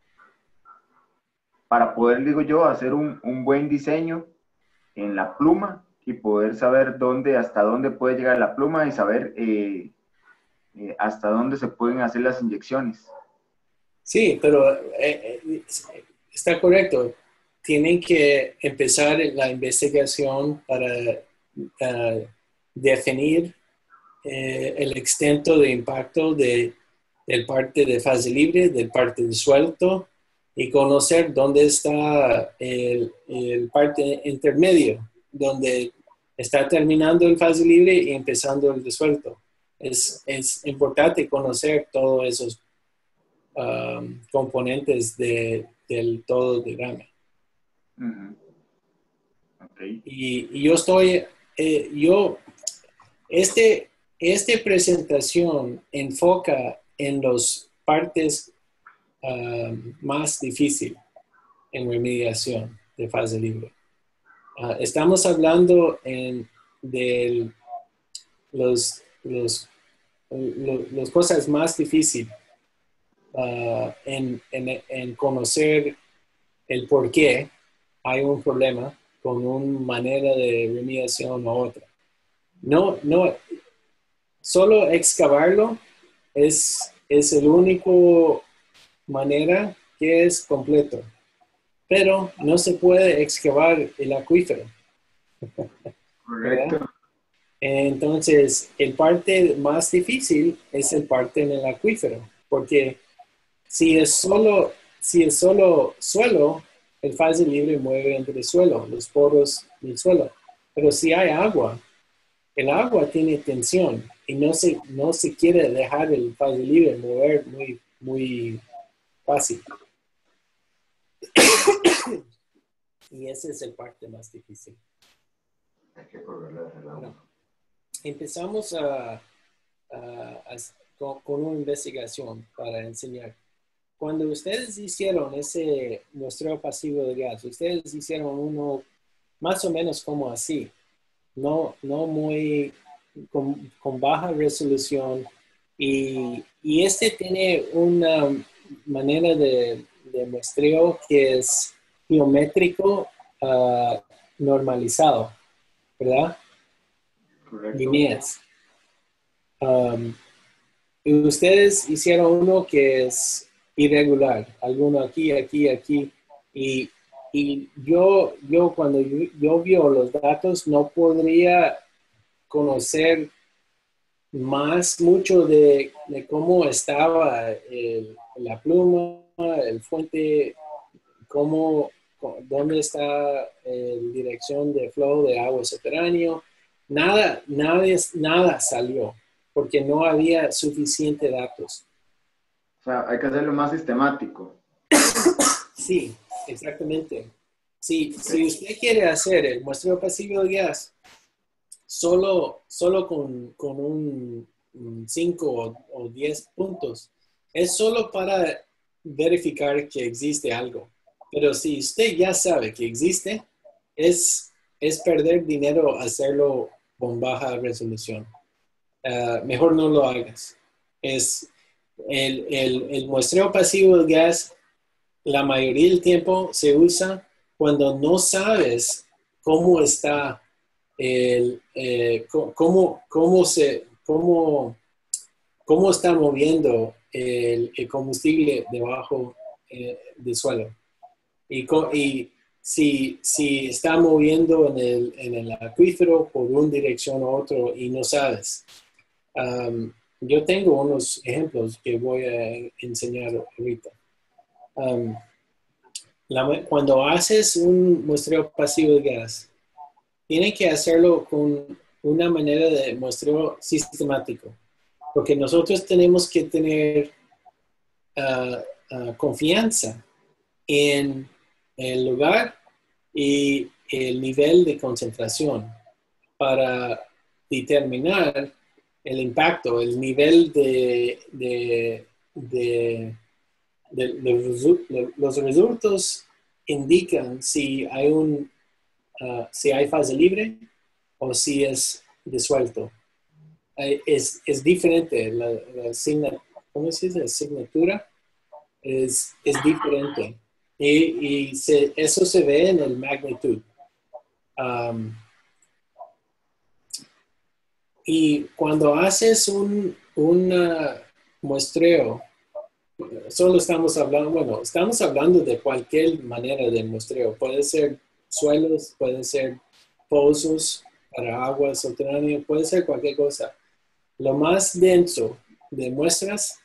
para poder, digo yo, hacer un buen diseño en la pluma y poder saber hasta dónde puede llegar la pluma y saber hasta dónde se pueden hacer las inyecciones. Sí, pero está correcto. Tienen que empezar la investigación para definir el extento de impacto del parte de fase libre, del parte de suelto y conocer dónde está el parte intermedio, donde está terminando el fase libre y empezando el de suelto. Es importante conocer todos esos componentes del todo derrame. Uh-huh. Okay. Y yo estoy, esta presentación enfoca en las partes más difíciles en remediación de fase libre. Estamos hablando de las cosas más difíciles en conocer el por qué hay un problema con una manera de remediación u otra. No, solo excavarlo es el único manera que es completo, pero no se puede excavar el acuífero. Correcto. Entonces, el parte más difícil es el parte en el acuífero, porque si es solo suelo, el fase libre mueve entre el suelo, los poros del suelo. Pero si hay agua, el agua tiene tensión y no se quiere dejar el fase libre mover muy, muy fácil. Y esa es el parte más difícil. Hay que correrle el agua. Bueno, empezamos con una investigación para enseñar. Cuando ustedes hicieron ese muestreo pasivo de gas, ustedes hicieron uno más o menos como así, no muy con baja resolución y este tiene una manera de de muestreo que es geométrico normalizado, ¿verdad? Correcto. Líneas. Y ustedes hicieron uno que es irregular, alguno aquí, aquí, aquí, y yo cuando yo vio los datos no podría conocer mucho de cómo estaba la pluma, el fuente, dónde está la dirección de flow de agua subterráneo. Nada salió porque no había suficiente datos. O sea, hay que hacerlo más sistemático. Sí, exactamente. Si usted quiere hacer el muestreo pasivo de gas solo con un 5 o 10 puntos, es solo para verificar que existe algo. Pero si usted ya sabe que existe, es perder dinero hacerlo con baja resolución. Mejor no lo hagas. Es el muestreo pasivo de gas, la mayoría del tiempo se usa cuando no sabes cómo está cómo está moviendo el combustible debajo del suelo. Y si está moviendo en el acuífero por una dirección u otra y no sabes. Yo tengo unos ejemplos que voy a enseñar ahorita. Cuando haces un muestreo pasivo de gas, tiene que hacerlo con una manera de muestreo sistemático, porque nosotros tenemos que tener confianza en el lugar y el nivel de concentración para determinar el impacto, el nivel de los resultados indican si hay fase libre o si es disuelto. Es diferente, ¿cómo se dice? La asignatura es diferente. Y eso se ve en el magnitud. Y cuando haces un muestreo, estamos hablando de cualquier manera de muestreo. Puede ser suelos, puede ser pozos para agua subterránea, puede ser cualquier cosa. Lo más denso de muestras,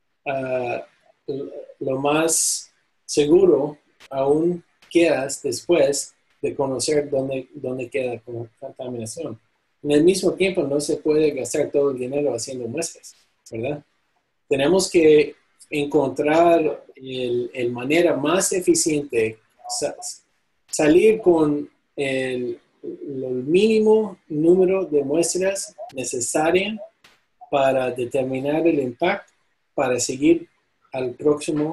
lo más seguro aún quedas después de conocer dónde queda contaminación. En el mismo tiempo no se puede gastar todo el dinero haciendo muestras, ¿verdad? Tenemos que encontrar el manera más eficiente, salir con el mínimo número de muestras necesarias para determinar el impacto, para seguir al próximo,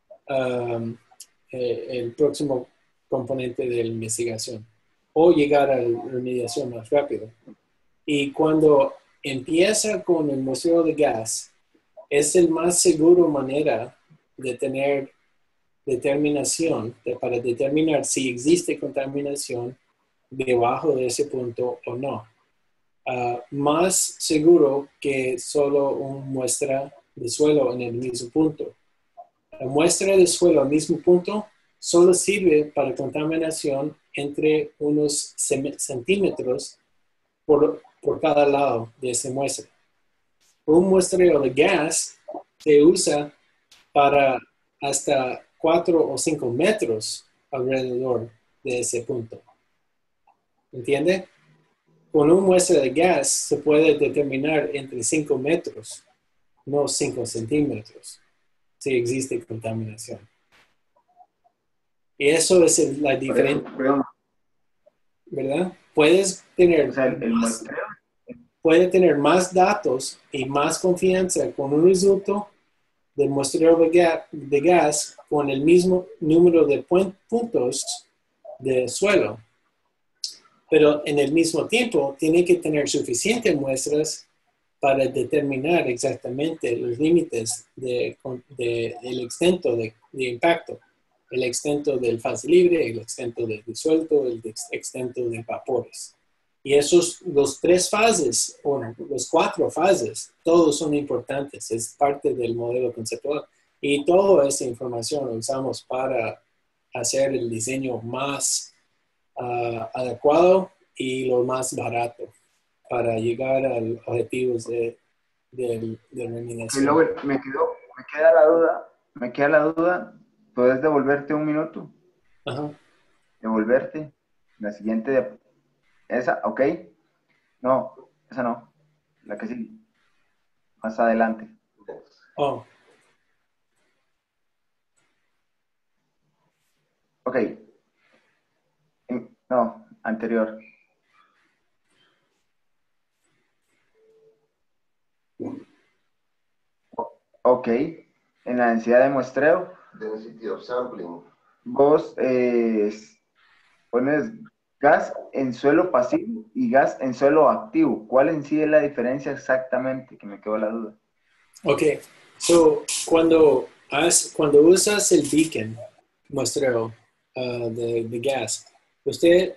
el próximo componente de la investigación o llegar a la remediación más rápido. Y cuando empieza con el muestreo de gas, es el más seguro manera de tener determinación, para determinar si existe contaminación debajo de ese punto o no. Más seguro que solo una muestra de suelo en el mismo punto. La muestra de suelo al mismo punto solo sirve para contaminación entre unos centímetros por cada lado de esa muestra. Un muestreo de gas se usa para hasta 4 o 5 metros alrededor de ese punto. ¿Entiende? Con una muestra de gas se puede determinar entre 5 metros, no 5 centímetros, si existe contaminación. Y eso es la diferencia, ¿verdad? Puedes tener, o sea, el muestreo. Puede tener más datos y más confianza con un resultado del muestreo de gas con el mismo número de puntos de suelo. Pero en el mismo tiempo tiene que tener suficientes muestras para determinar exactamente los límites del extento de impacto, el extento del fase libre, el extento del disuelto, el extento de vapores. Y esos, los 3 fases, o los 4 fases, todos son importantes, es parte del modelo conceptual. Y toda esa información la usamos para hacer el diseño más adecuado y lo más barato para llegar a los objetivos de remediación. Y luego me queda la duda, ¿puedes devolverte un minuto? Ajá. Devolverte. La siguiente, esa, ok. No, esa no. La que sí. Más adelante. Oh, Ok. No, anterior. Ok. En la densidad de muestreo, Density of sampling. vos pones gas en suelo pasivo y gas en suelo activo. ¿Cuál en sí es la diferencia exactamente? Que me quedó la duda. ok. So, cuando usas el beacon muestreo de gas, usted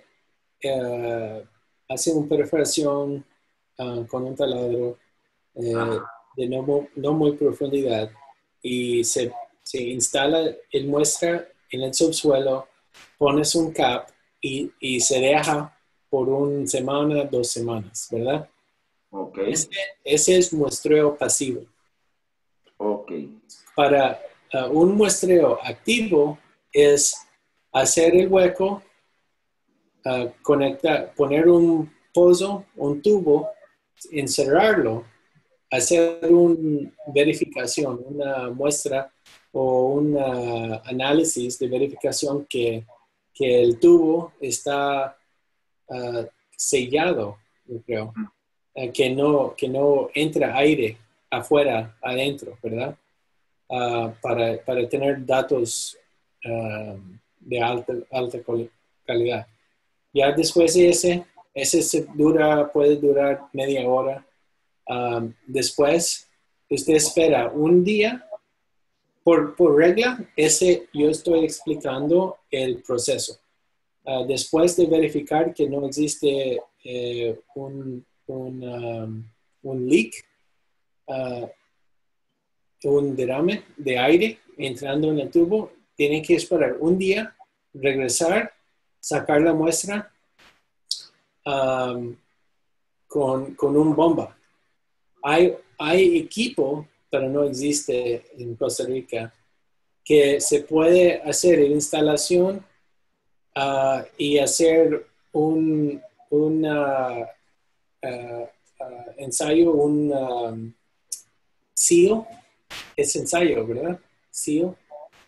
hace una perforación con un taladro de no muy profundidad y se instala el muestra en el subsuelo, pones un cap y se deja por 1 semana, 2 semanas, ¿verdad? Ok. Ese es muestreo pasivo. Ok. Para un muestreo activo es hacer el hueco, poner un pozo, un tubo, encerrarlo, hacer una verificación, una muestra o un análisis de verificación que el tubo está sellado, yo creo, que no entra aire afuera, adentro, ¿verdad? Para tener datos de alta calidad. Ya después de ese puede durar media hora. Después, usted espera un día. Por regla, yo estoy explicando el proceso. Después de verificar que no existe un leak, un derrame de aire entrando en el tubo, tienen que esperar un día, regresar, sacar la muestra con un bomba. Hay equipo, pero no existe en Costa Rica, que se puede hacer la instalación y hacer un ensayo, un seal, es ensayo, ¿verdad? Seal.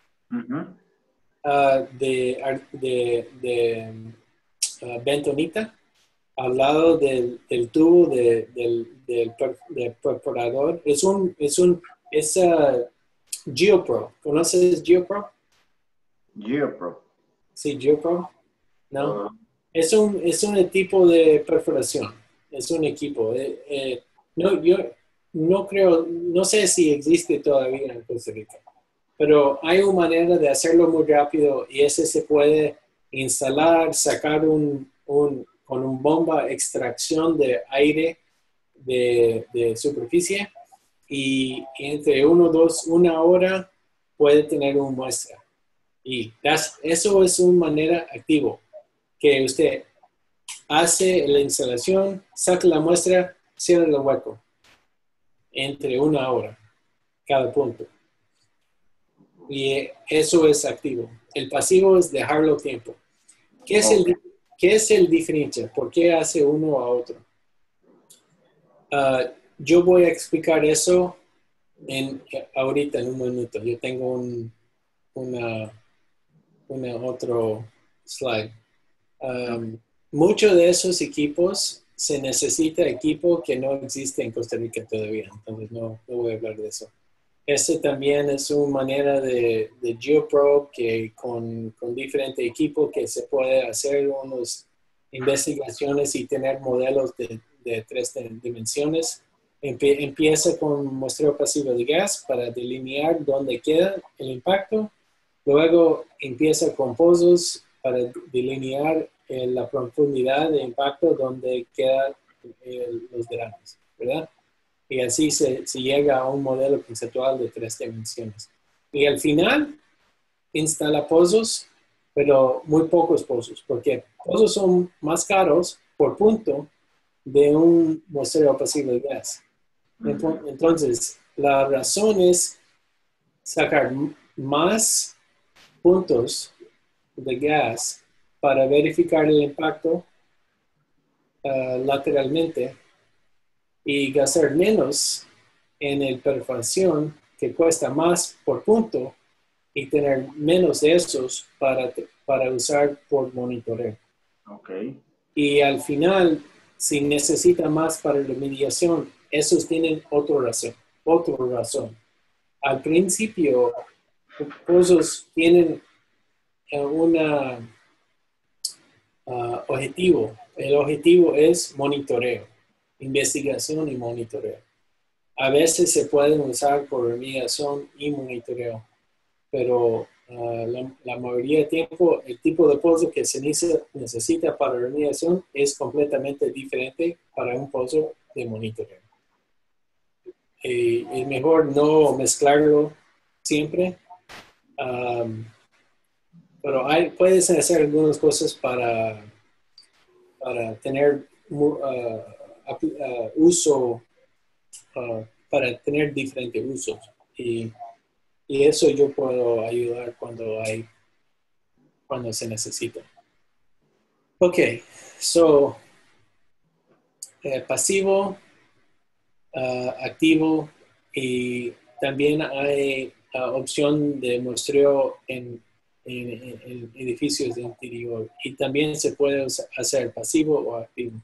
De bentonita al lado del tubo del perforador. Es GeoPro. ¿Conoces GeoPro? GeoPro. Sí, GeoPro. No. Es un tipo de perforación. Es un equipo. No, yo no creo, no sé si existe todavía en Costa Rica, pero hay una manera de hacerlo muy rápido y ese se puede instalar, sacar con un bomba extracción de aire de superficie y entre 1 hora puede tener una muestra. Y eso es una manera activa, que usted hace la instalación, saca la muestra, cierra el hueco entre 1 hora cada punto. Y eso es activo. El pasivo es dejarlo tiempo. ¿Qué es el diferencia? ¿Por qué hace uno a otro? Yo voy a explicar eso ahorita en un minuto. Yo tengo otro slide. Muchos de esos equipos se necesita equipo que no existe en Costa Rica todavía. Entonces no voy a hablar de eso. Este también es una manera de GeoPro que con diferentes equipos que se puede hacer unas investigaciones y tener modelos de 3 dimensiones Empieza con muestreo pasivo de gas para delinear dónde queda el impacto. Luego empieza con pozos para delinear la profundidad de impacto donde quedan los granos, ¿verdad? Y así se llega a un modelo conceptual de 3 dimensiones. Y al final instala pozos, pero muy pocos pozos, porque pozos son más caros por punto de un muestreo pasivo de gas. Entonces, la razón es sacar más puntos de gas para verificar el impacto lateralmente y gastar menos en el perforación, que cuesta más por punto, y tener menos de esos para usar por monitoreo. Okay. Y al final, si necesita más para la mediación, esos tienen otra razón. Al principio, pozos tienen un objetivo. El objetivo es monitoreo, investigación y monitoreo. A veces se pueden usar por remediación y monitoreo, pero la mayoría del tiempo el tipo de pozo que se necesita para remediación es completamente diferente para un pozo de monitoreo. Es mejor no mezclarlo siempre, pero puedes hacer algunas cosas para tener uso, para tener diferentes usos. Y eso yo puedo ayudar cuando se necesita. Ok, so pasivo, activo, y también hay opción de muestreo en edificios de interior, y también se puede hacer pasivo o activo.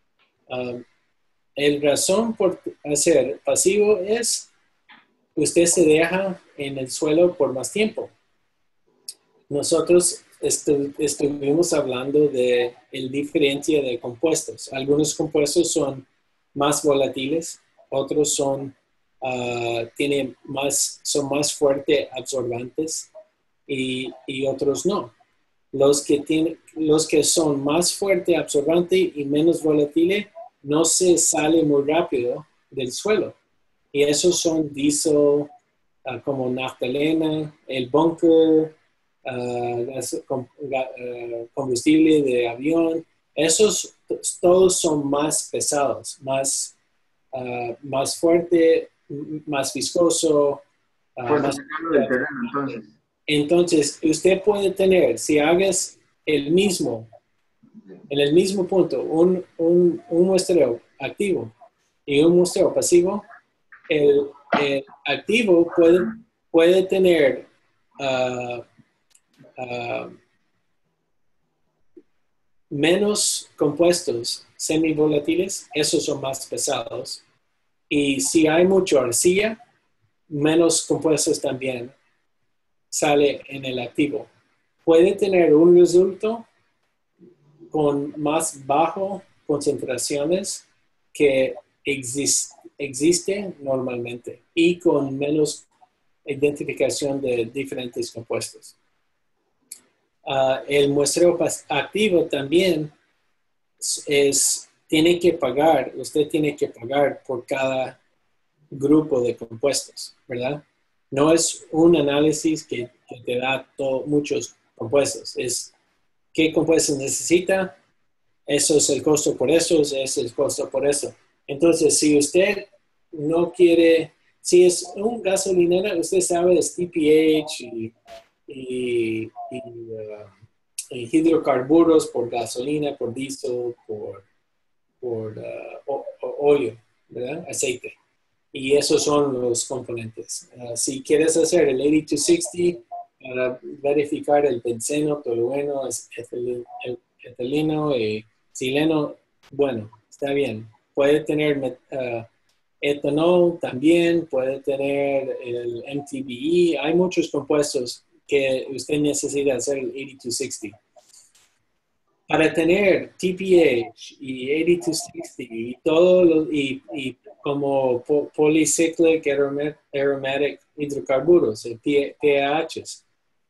El razón por hacer pasivo es usted se deja en el suelo por más tiempo. Nosotros estuvimos hablando de la diferencia de compuestos. Algunos compuestos son más volátiles, otros son más fuerte absorbantes y otros no. Los que son más fuerte absorbante y menos volátiles no se sale muy rápido del suelo. Y esos son diesel, como naftalena, el bunker, combustible de avión. Esos todos son más pesados, más fuerte, más viscoso. Pues del terreno, entonces, usted puede tener, si hagas en el mismo punto, un muestreo activo y un muestreo pasivo, el activo puede tener menos compuestos semivolátiles, esos son más pesados. Y si hay mucha arcilla, menos compuestos también sale en el activo. Puede tener un resultado con más bajo concentraciones que existe normalmente y con menos identificación de diferentes compuestos. El muestreo activo también usted tiene que pagar por cada grupo de compuestos, ¿verdad? No es un análisis que te da muchos compuestos, es qué compuestos necesita, eso es el costo por eso, ese es el costo por eso. Entonces, si usted no quiere, si es un gasolinera, usted sabe, es TPH y hidrocarburos por gasolina, por diésel, por óleo, ¿verdad? Aceite. Y esos son los componentes. Si quieres hacer el 8260 para verificar el benceno, tolueno, etileno y sileno, bueno, está bien. Puede tener etanol también, puede tener el MTBE. Hay muchos compuestos que usted necesita hacer el 8260. Para tener TPH y 8260 y como polycyclic aromatic hidrocarburos, PAHs.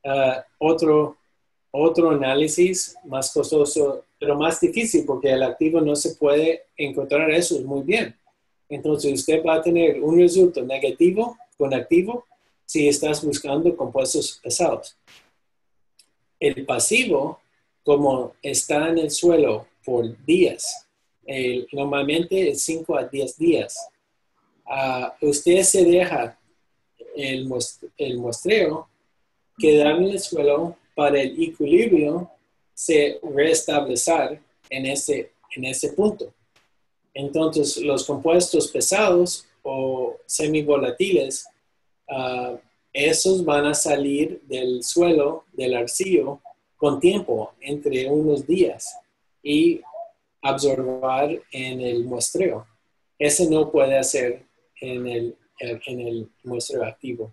Otro análisis más costoso, pero más difícil porque el activo no se puede encontrar eso muy bien. Entonces usted va a tener un resultado negativo con activo si estás buscando compuestos pesados. El pasivo, como está en el suelo por días, normalmente es 5 a 10 días, usted se deja el muestreo quedar en el suelo para el equilibrio se restablecer en ese punto. Entonces, los compuestos pesados o semivolatiles, esos van a salir del suelo, del arcillo, con tiempo, entre unos días, y absorber en el muestreo. Ese no puede hacer en el muestreo activo.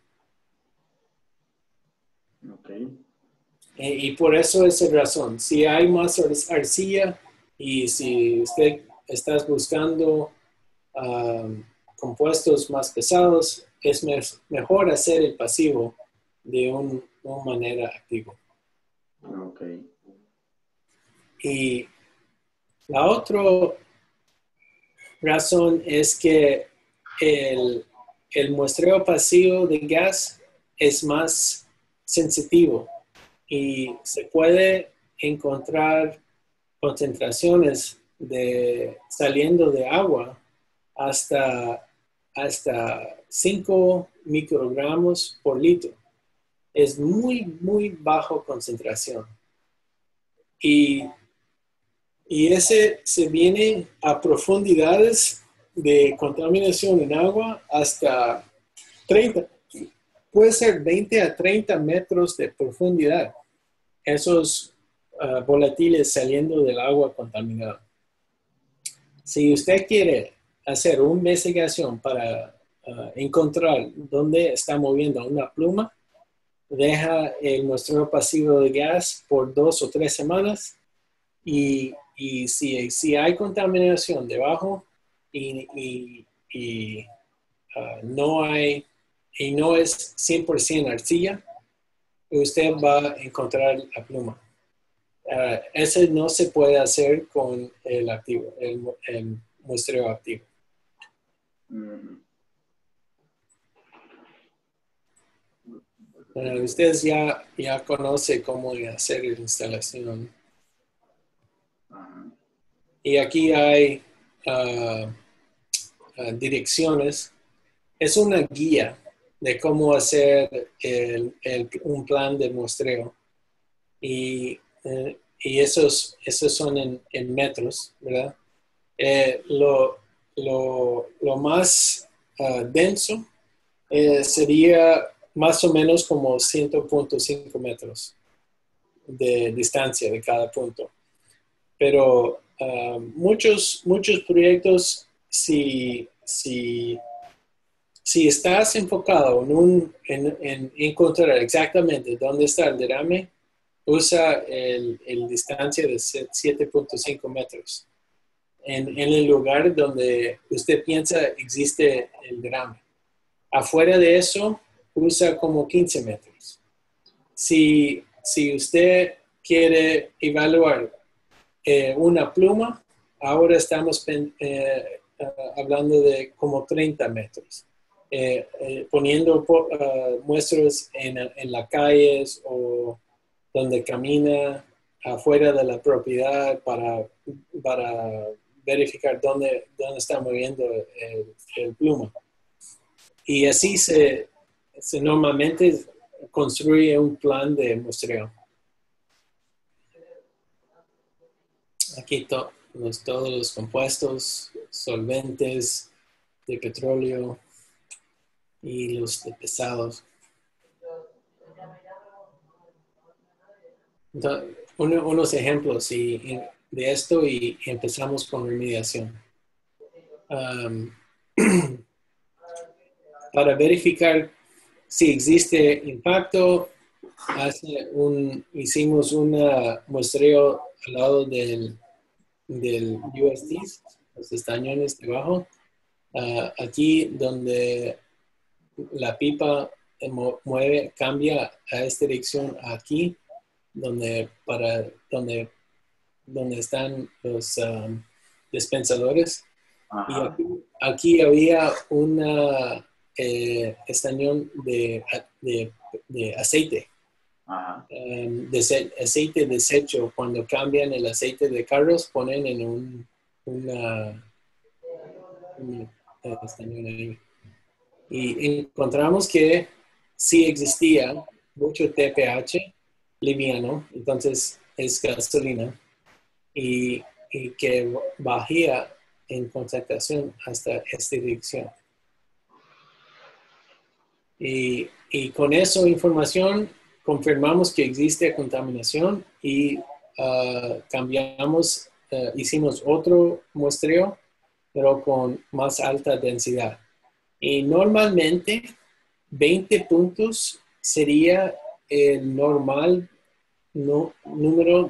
Okay. Y por eso es la razón. Si hay más arcilla y si usted está buscando compuestos más pesados, es mejor hacer el pasivo de una manera activa. Okay. Y la otra razón es que el muestreo pasivo de gas es más sensitivo y se puede encontrar concentraciones saliendo de agua hasta 5 microgramos por litro. Es muy, muy bajo concentración. Y ese se viene a profundidades de contaminación en agua hasta 30, puede ser 20 a 30 metros de profundidad. Esos volátiles saliendo del agua contaminada. Si usted quiere hacer una investigación para encontrar dónde está moviendo una pluma, deja el muestreo pasivo de gas por 2 o 3 semanas y si hay contaminación debajo y no es 100% arcilla, usted va a encontrar la pluma. Ese no se puede hacer con el activo, el muestreo activo. Ustedes ya conocen cómo hacer la instalación. Y aquí hay direcciones. Es una guía de cómo hacer un plan de muestreo. Y esos son en metros, ¿verdad? Lo más denso sería más o menos como 100.5 metros de distancia de cada punto. Pero muchos proyectos, si estás enfocado en encontrar exactamente dónde está el derrame, usa el distancia de 7.5 metros. En el lugar donde usted piensa existe el derrame. Afuera de eso, usa como 15 metros. Si usted quiere evaluar una pluma, ahora estamos hablando de como 30 metros. Poniendo muestras en las calles o donde camina afuera de la propiedad para verificar dónde está moviendo el pluma. Y así se normalmente construye un plan de muestreo. Aquí todos los compuestos, solventes de petróleo y los de pesados. Entonces, unos ejemplos de esto y empezamos con remediación. Para verificar si existe impacto, hicimos un muestreo al lado del UST, los estañones debajo, Aquí donde la pipa cambia a esta dirección aquí, donde están los dispensadores. Ajá. Y aquí había una estación de aceite. Ajá. Aceite desecho. Cuando cambian el aceite de carros, ponen en una estación ahí. Y encontramos que sí existía mucho TPH liviano, entonces es gasolina, y que bajía en concentración hasta esta dirección. Y con esa información confirmamos que existe contaminación y hicimos otro muestreo, pero con más alta densidad. Y normalmente 20 puntos sería el normal número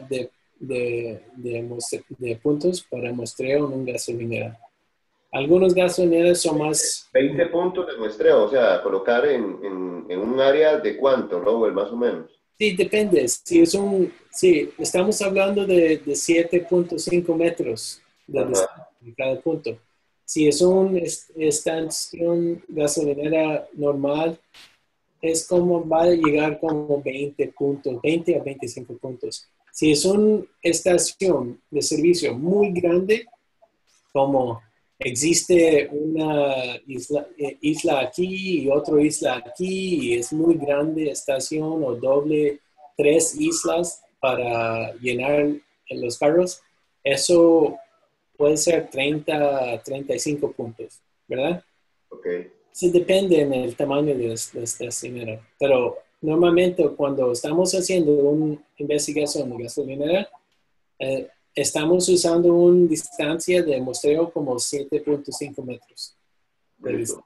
de puntos para muestreo en un gasolinera. Algunos gasolineras son más... 20 puntos de muestreo, o sea, colocar en un área de cuánto, Robert, más o menos. Sí, depende. Si estamos hablando de 7.5 metros de distancia de cada punto. Si es una estación gasolinera normal, es como va a llegar como 20 puntos, 20 a 25 puntos. Si es una estación de servicio muy grande, como existe una isla aquí y otra isla aquí, y es muy grande estación o doble, 3 islas para llenar los carros, eso puede ser 30 a 35 puntos, ¿verdad? Ok. Sí, depende en el tamaño de la estacionera, pero normalmente cuando estamos haciendo una investigación de gasolinera, estamos usando una distancia de muestreo como 7.5 metros de distancia.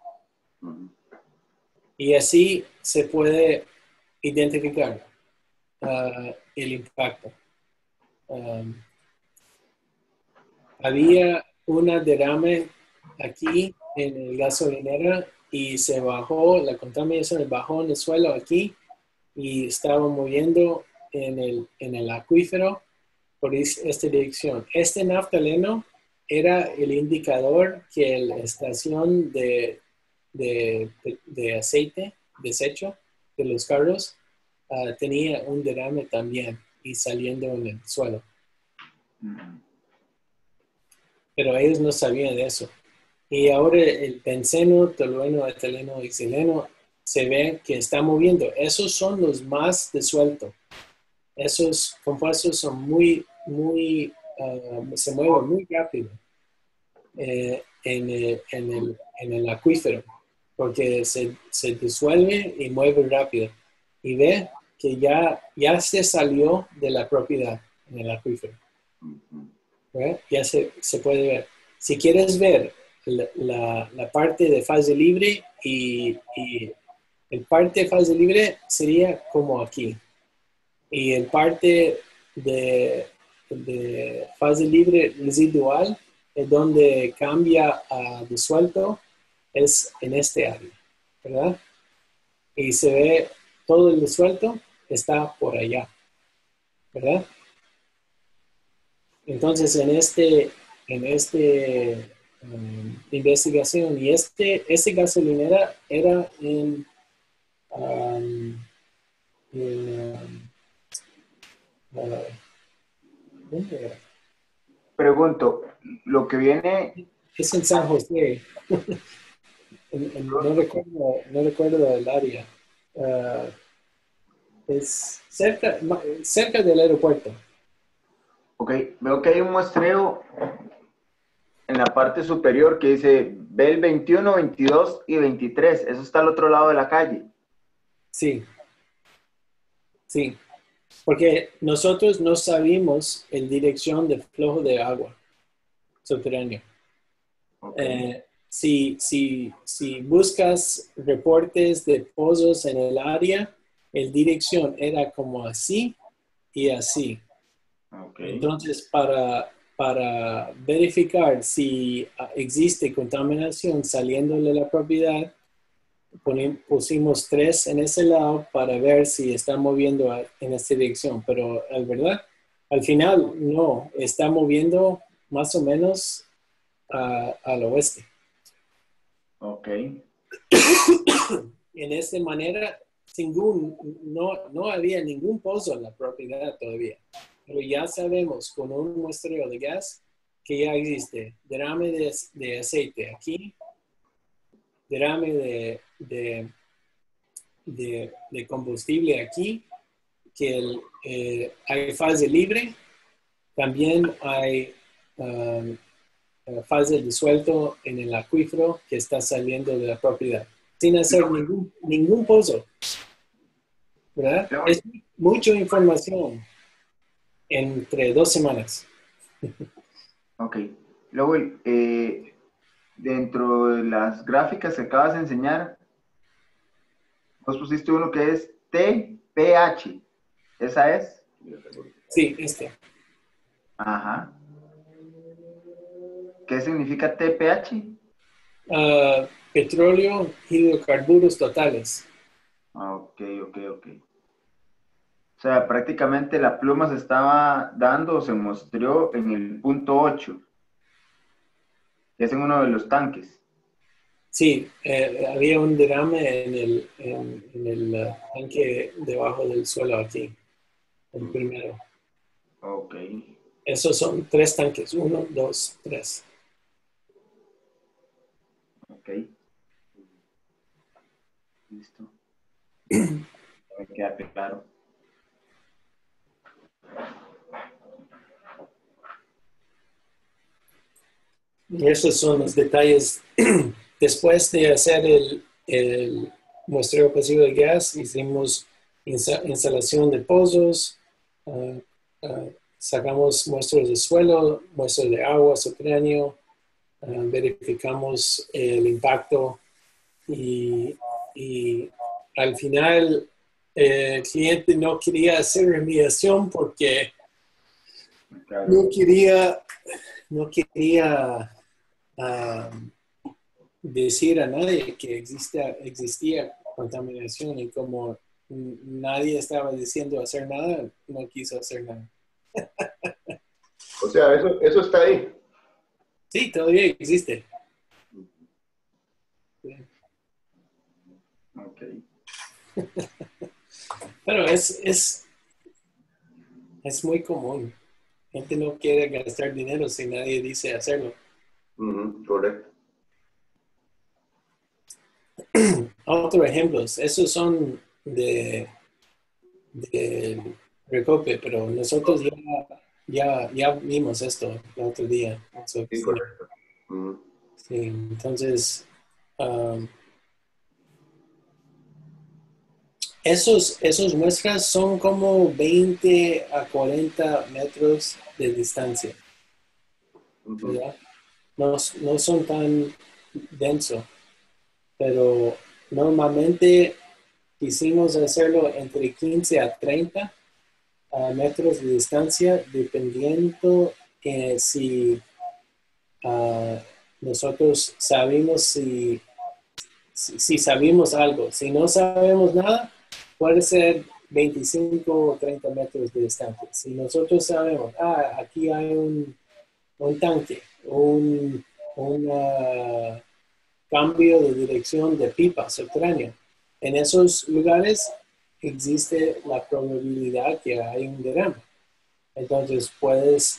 Y así se puede identificar el impacto. Había una derrame aquí en el gasolinera y se bajó, la contaminación bajó en el suelo aquí y estaba moviendo en el acuífero por esta dirección. Este naftaleno era el indicador que la estación de aceite desecho de los carros tenía un derrame también y saliendo en el suelo. Pero ellos no sabían de eso. Y ahora el benceno, tolueno, etileno y xileno se ve que está moviendo. Esos son los más disueltos. Esos compuestos son se mueven muy rápido en el acuífero, porque se disuelve y mueve rápido. Y ve que ya se salió de la propiedad en el acuífero. ¿Ve? Ya se puede ver. Si quieres ver la parte de fase libre y el parte de fase libre sería como aquí. Y el parte de fase libre residual, donde cambia a disuelto, es en este área, ¿verdad? Y se ve todo el disuelto está por allá, ¿verdad? Entonces, en esta investigación, y este gasolinera era ¿dónde era? Pregunto, lo que viene... Es en San José. No recuerdo el área. Es cerca del aeropuerto. Ok, veo que hay un muestreo en la parte superior que dice Bell 21, 22 y 23. Eso está al otro lado de la calle. Sí. Sí. Porque nosotros no sabemos la dirección de flujo de agua subterráneo. Okay. Si buscas reportes de pozos en el área, la dirección era como así y así. Okay. Entonces, para para verificar si existe contaminación saliendo de la propiedad, pusimos 3 en ese lado para ver si está moviendo en esta dirección, pero la verdad, al final no, está moviendo más o menos al oeste. Ok. En esta manera, no había ningún pozo en la propiedad todavía, pero ya sabemos con un muestreo de gas que ya existe derrame de aceite aquí, derrame de combustible aquí, que hay fase libre, también hay fase disuelto en el acuífero que está saliendo de la propiedad, sin hacer ningún pozo, ¿verdad? Es mucha información entre 2 semanas. Ok. Luego, dentro de las gráficas que acabas de enseñar, vos pusiste uno que es TPH. ¿Esa es? Sí, este. Ajá. ¿Qué significa TPH? Petróleo, hidrocarburos totales. Ok. O sea, prácticamente la pluma se estaba dando o se mostró en el punto 8, que es en uno de los tanques. Sí, había un derrame en el tanque debajo del suelo aquí, el primero. Ok. Esos son 3 tanques, 1, 2, 3. Ok. Listo. Me queda claro. Y esos son los detalles. Después de hacer el muestreo pasivo de gas, hicimos instalación de pozos, uh, sacamos muestras de suelo, muestras de agua subterráneo, verificamos el impacto y al final el cliente no quería hacer remediación porque Claro. no quería decir a nadie que existía contaminación y como nadie estaba diciendo hacer nada, no quiso hacer nada. O sea, eso está ahí. Sí, todavía existe. Ok. Pero es muy común. Gente no quiere gastar dinero si nadie dice hacerlo. Correcto. Otros ejemplos, esos son de Recope, pero nosotros ya vimos esto el otro día en su Sí, oficina. correcto. Ujú. Sí, entonces, um, esos muestras son como 20 a 40 metros de distancia, Ujú. ¿verdad? No son tan densos, pero normalmente quisimos hacerlo entre 15 a 30 metros de distancia, dependiendo si nosotros sabemos si sabemos algo. Si no sabemos nada, puede ser 25 o 30 metros de distancia. Si nosotros sabemos, aquí hay un tanque, un cambio de dirección de pipa subterráneo. En esos lugares existe la probabilidad que hay un derrame. Entonces puedes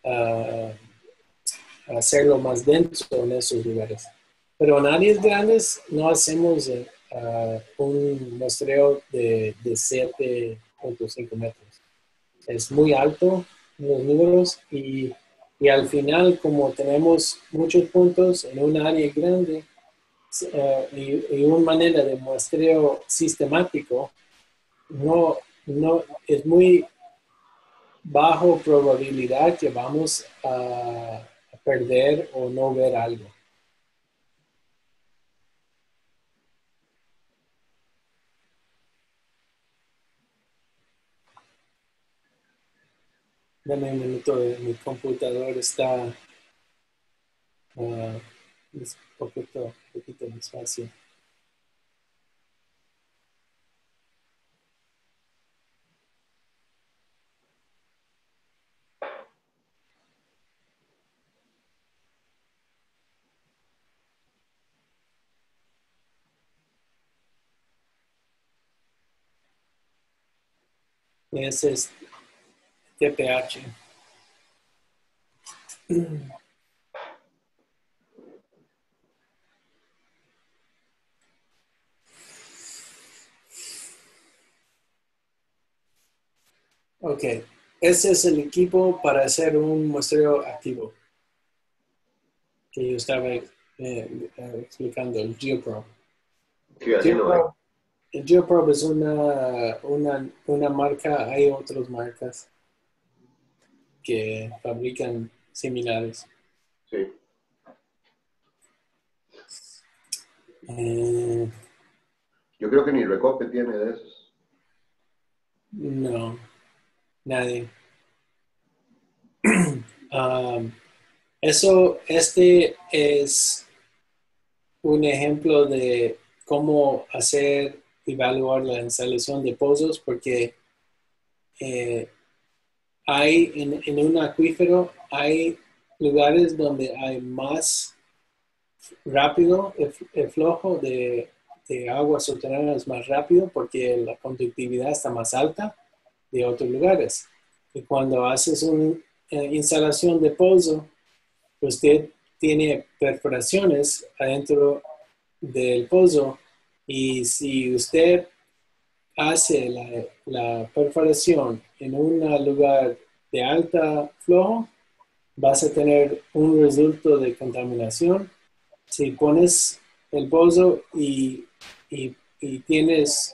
hacerlo más denso en esos lugares. Pero en áreas grandes no hacemos un muestreo de 7.5 metros. Es muy alto los números y al final, como tenemos muchos puntos en un área grande y una manera de muestreo sistemático, no es muy bajo probabilidad que vamos a perder o no ver algo. Dame un minuto, mi computador está es un poquito despacio. Ese es TPH. Ok, ese es el equipo para hacer un muestreo activo que yo estaba explicando, el GeoProbe. Sí, así no hay. El GeoProbe es una marca, hay otras marcas que fabrican similares. Sí. Yo creo que ni Recope tiene de esos. No, nadie. Este es un ejemplo de cómo evaluar la instalación de pozos, porque hay en un acuífero, hay lugares donde hay más rápido, el flujo de aguas subterráneas más rápido porque la conductividad está más alta de otros lugares. Y cuando haces una instalación de pozo, usted tiene perforaciones adentro del pozo y si usted hace la perforación en un lugar de alta flujo, vas a tener un resultado de contaminación. Si pones el pozo y tienes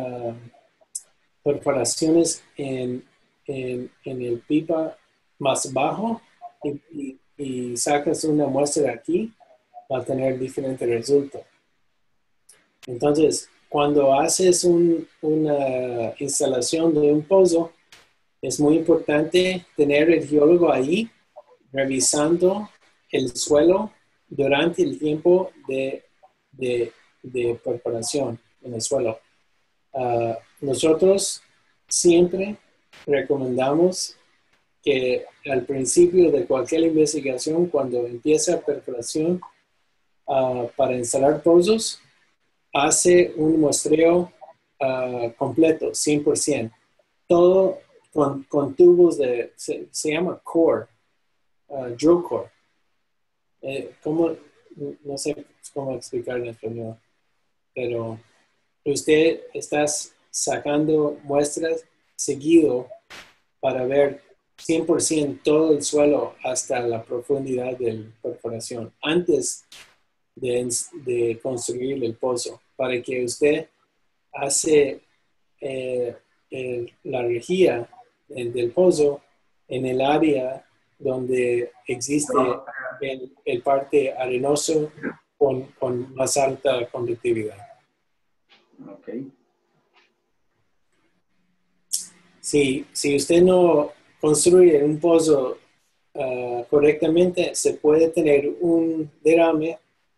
perforaciones en el pipa más bajo y sacas una muestra de aquí, va a tener diferente resultado. Entonces, cuando haces una instalación de un pozo, es muy importante tener el geólogo ahí revisando el suelo durante el tiempo de perforación en el suelo. Nosotros siempre recomendamos que al principio de cualquier investigación, cuando empieza perforación para instalar pozos, hace un muestreo completo, 100%. Todo con tubos se llama core, drill core. No sé cómo explicarlo en español, pero usted está sacando muestras seguido para ver 100% todo el suelo hasta la profundidad de la perforación antes de construir el pozo, para que usted hace la rejilla del pozo en el área donde existe el parte arenoso con más alta conductividad. Ok. Si usted no construye un pozo correctamente, se puede tener un derrame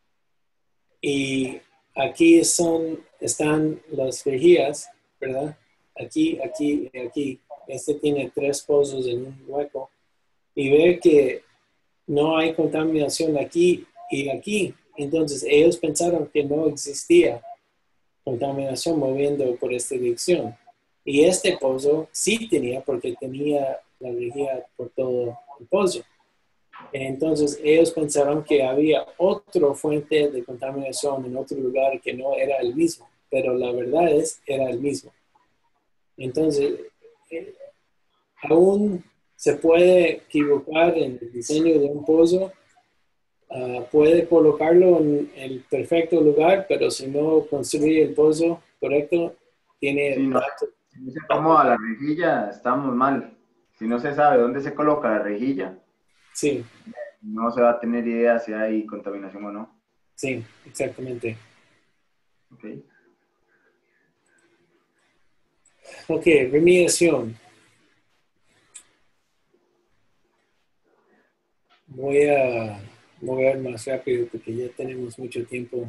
y aquí están las rejillas, ¿verdad? Aquí, aquí y aquí. Este tiene 3 pozos en un hueco y ve que no hay contaminación aquí y aquí. Entonces ellos pensaron que no existía contaminación moviendo por esta dirección. Y este pozo sí tenía, porque tenía la rejilla por todo el pozo. Entonces ellos pensaron que había otra fuente de contaminación en otro lugar que no era el mismo, pero la verdad era el mismo. Entonces, aún se puede equivocar en el diseño de un pozo, puede colocarlo en el perfecto lugar, pero si no construye el pozo correcto, tiene Si no, si no se acomoda la rejilla, estamos mal. Si no se sabe dónde se coloca la rejilla, Sí, no se va a tener idea si hay contaminación o no. sí, exactamente. Okay. Ok, remediación. voy a mover más rápido porque ya tenemos mucho tiempo.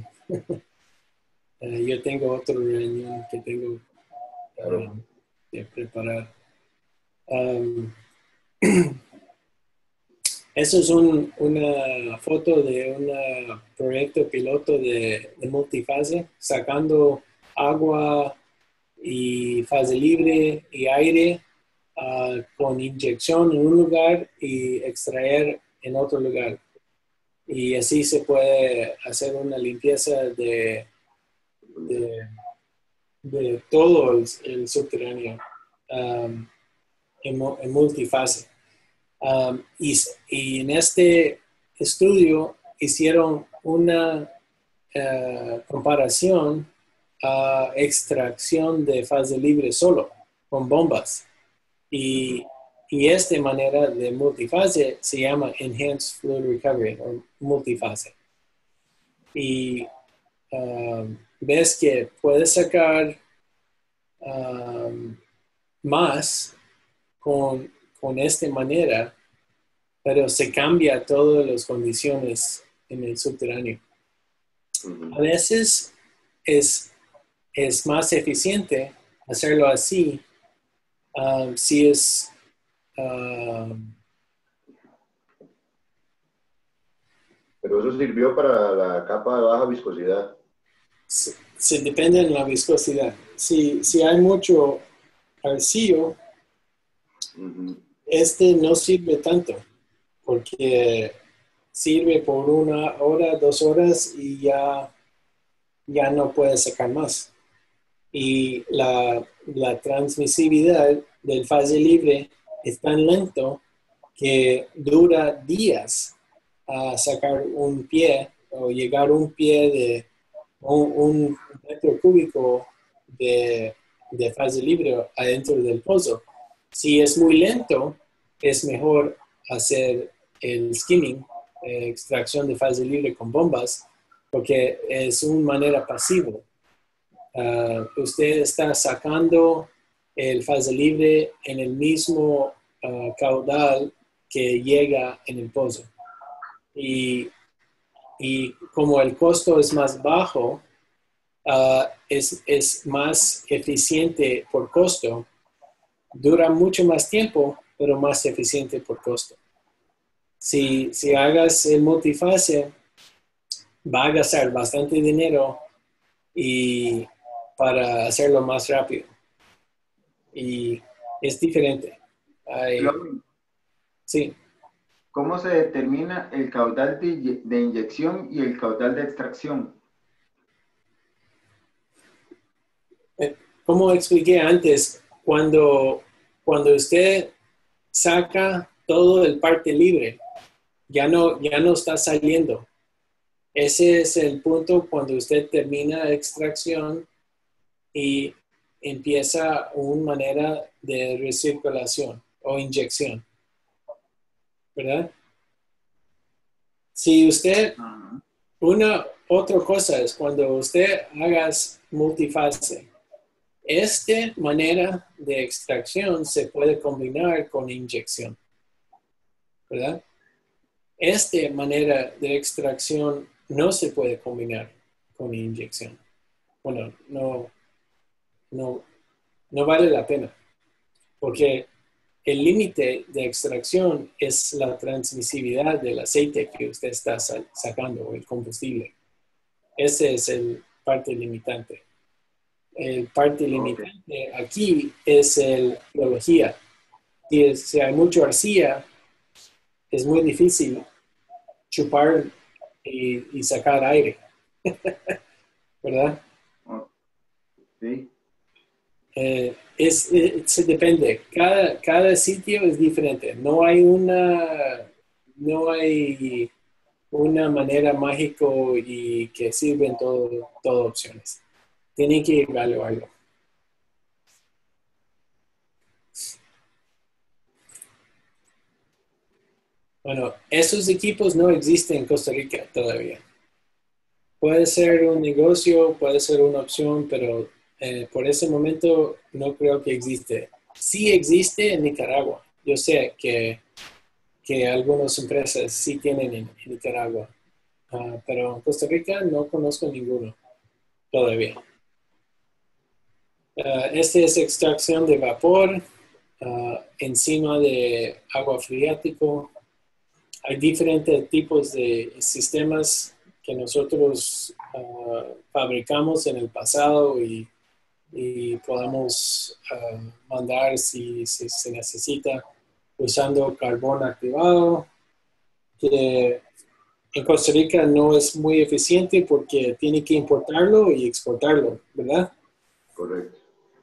Yo tengo otro reunión que tengo de preparar. Eso es una foto de un proyecto piloto de multifase, sacando agua y fase libre y aire con inyección en un lugar y extraer en otro lugar. Y así se puede hacer una limpieza de todo el subterráneo en multifase. Y en este estudio hicieron una comparación a extracción de fase libre solo, con bombas. Y esta manera de multifase se llama Enhanced Fluid Recovery, o multifase. Y ves que puedes sacar más con esta manera, pero se cambia todas las condiciones en el subterráneo. A veces es más eficiente hacerlo así si es pero eso sirvió para la capa de baja viscosidad. se depende de la viscosidad. Si hay mucho arcillo, este no sirve tanto, porque sirve por 1 hora, 2 horas y ya no puede sacar más. Y la transmisibilidad del fase libre es tan lento que dura días a sacar un pie o llegar un pie de un metro cúbico de fase libre adentro del pozo. Si es muy lento, es mejor hacer el skimming, extracción de fase libre con bombas, porque es una manera pasiva. Usted está sacando el fase libre en el mismo caudal que llega en el pozo. Y como el costo es más bajo, es más eficiente por costo. Dura mucho más tiempo, pero más eficiente por costo. Si hagas el multifase, va a gastar bastante dinero y para hacerlo más rápido. Y es diferente. Sí. ¿Cómo se determina el caudal de inyección y el caudal de extracción? Como expliqué antes, cuando usted saca todo el parte libre, ya no está saliendo. Ese es el punto cuando usted termina extracción y empieza una manera de recirculación o inyección, ¿verdad? Si usted, otra cosa es cuando usted haga multifase, esta manera de extracción se puede combinar con inyección, ¿verdad? Esta manera de extracción no se puede combinar con inyección. Bueno, no vale la pena, porque el límite de extracción es la transmisibilidad del aceite que usted está sacando, el combustible. Ese es el parte limitante. El parte limitante aquí es la geología. Si hay mucha arcilla, es muy difícil chupar y sacar aire. ¿Verdad? Sí. Se depende. Cada sitio es diferente. No hay una manera mágica y que sirven todas opciones. Tienen que evaluarlo. Bueno, esos equipos no existen en Costa Rica todavía. Puede ser un negocio, puede ser una opción, pero por ese momento no creo que existe. Sí existe en Nicaragua. Yo sé que que algunas empresas sí tienen en Nicaragua. Pero en Costa Rica no conozco ninguno todavía. Este es extracción de vapor encima de agua freático. Hay diferentes tipos de sistemas que nosotros fabricamos en el pasado y podemos mandar si se necesita usando carbón activado, que en Costa Rica no es muy eficiente porque tiene que importarlo y exportarlo, ¿verdad? Correcto.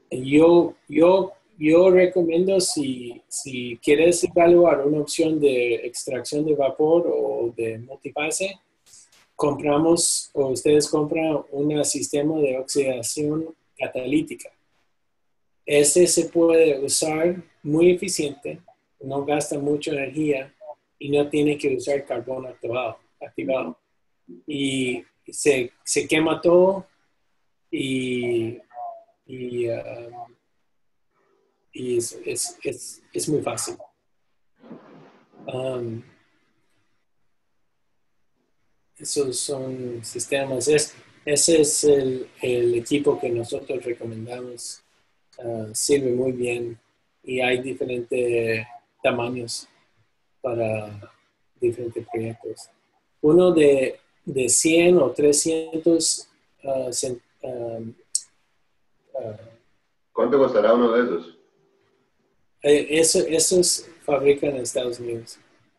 Yo recomiendo si quieres evaluar una opción de extracción de vapor o de multifase, ustedes compran un sistema de oxidación catalítica. Ese se puede usar muy eficiente, no gasta mucha energía y no tiene que usar carbón activado. Y se quema todo y es muy fácil. Esos son sistemas. Ese es el equipo que nosotros recomendamos. Sirve muy bien y hay diferentes tamaños para diferentes proyectos. Uno de 100 o 300 ¿Cuánto costará uno de esos? esos fabrican en Estados Unidos.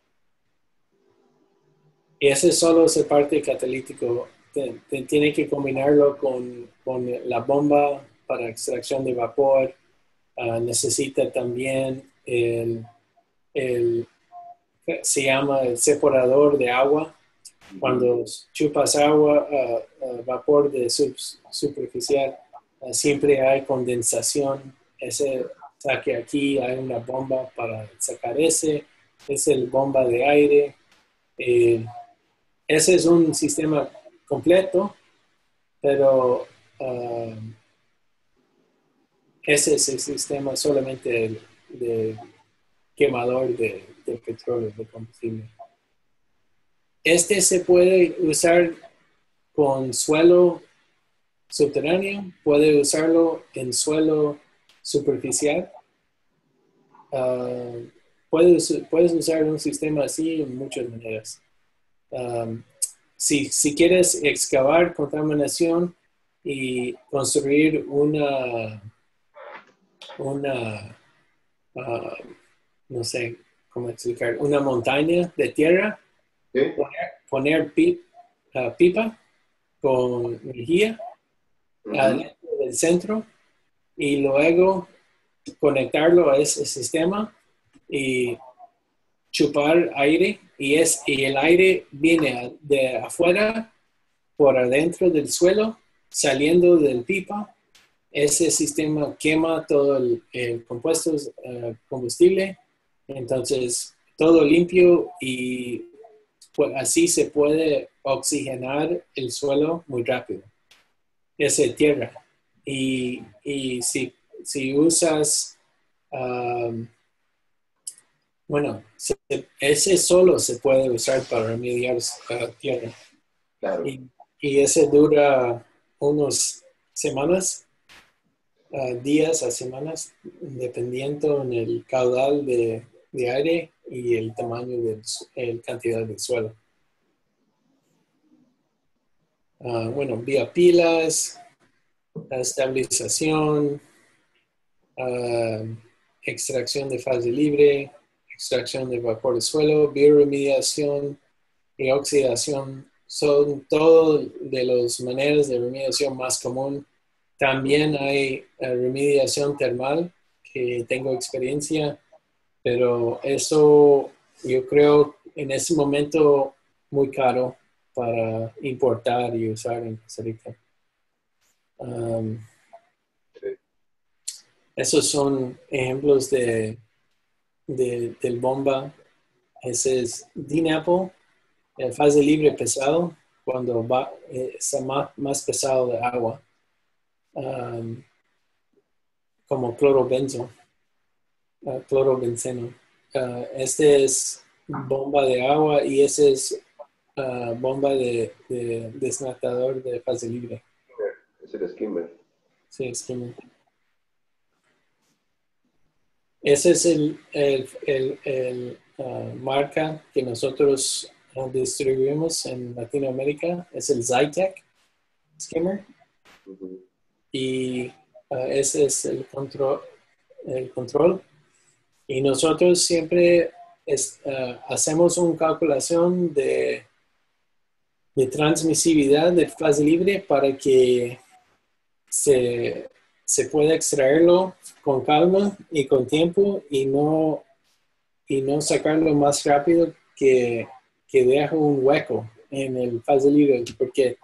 Y ese solo es el parte catalítico. Tiene que combinarlo con la bomba para extracción de vapor. Necesita también se llama el separador de agua. Cuando chupas agua, vapor de superficial, siempre hay condensación. Que aquí hay una bomba para sacar ese. Es el bomba de aire. Ese es un sistema completo, pero ese es el sistema solamente de quemador de petróleo, de combustible. Este se puede usar con suelo subterráneo, puede usarlo en suelo superficial. Puedes usar un sistema así en muchas maneras. Si quieres excavar contaminación y construir no sé cómo explicar, una montaña de tierra, ¿Sí? poner pipa con energía dentro del centro y luego conectarlo a ese sistema y chupar aire y el aire viene de afuera por adentro del suelo saliendo del pipa. Ese sistema quema todo el compuesto combustible, entonces todo limpio y pues, así se puede oxigenar el suelo muy rápido. Es tierra. Y si usas bueno, ese solo se puede usar para remediar tierra. Claro. Y ese dura unas semanas, días a semanas, dependiendo en el caudal de aire y el tamaño la cantidad del suelo. Bueno, vía pilas, estabilización, extracción de fase libre, extracción de vapor de suelo, bioremediación y oxidación son todas de las maneras de remediación más común. También hay remediación termal, que tengo experiencia, pero eso yo creo en ese momento muy caro para importar y usar en Costa Rica. Esos son ejemplos del bomba. Ese es DNAPL, el fase libre pesado, cuando está más pesado de agua, como clorobenceno. Este es bomba de agua y ese es bomba de desnatador de fase libre. Es el skimmer. Sí, skimmer. Ese es el marca que nosotros distribuimos en Latinoamérica. Es el Zytec skimmer. Y ese es el control. Y nosotros siempre hacemos una calculación de transmisividad de fase libre para que se pueda extraerlo con calma y con tiempo y no sacarlo más rápido que deja un hueco en el fase libre, porque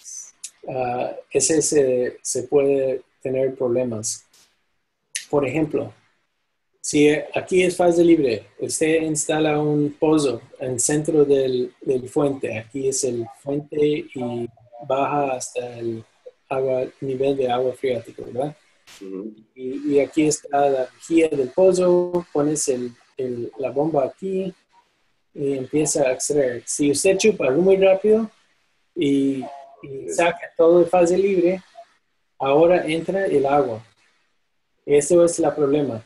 ese se puede tener problemas. Por ejemplo, si aquí es fase libre, usted instala un pozo en el centro del fuente. Aquí es el fuente y baja hasta el nivel de agua freático, ¿verdad? Y aquí está la bujía del pozo, pones la bomba aquí y empieza a extraer. Si usted chupa muy rápido y saca todo de fase libre, ahora entra el agua. Eso es el problema.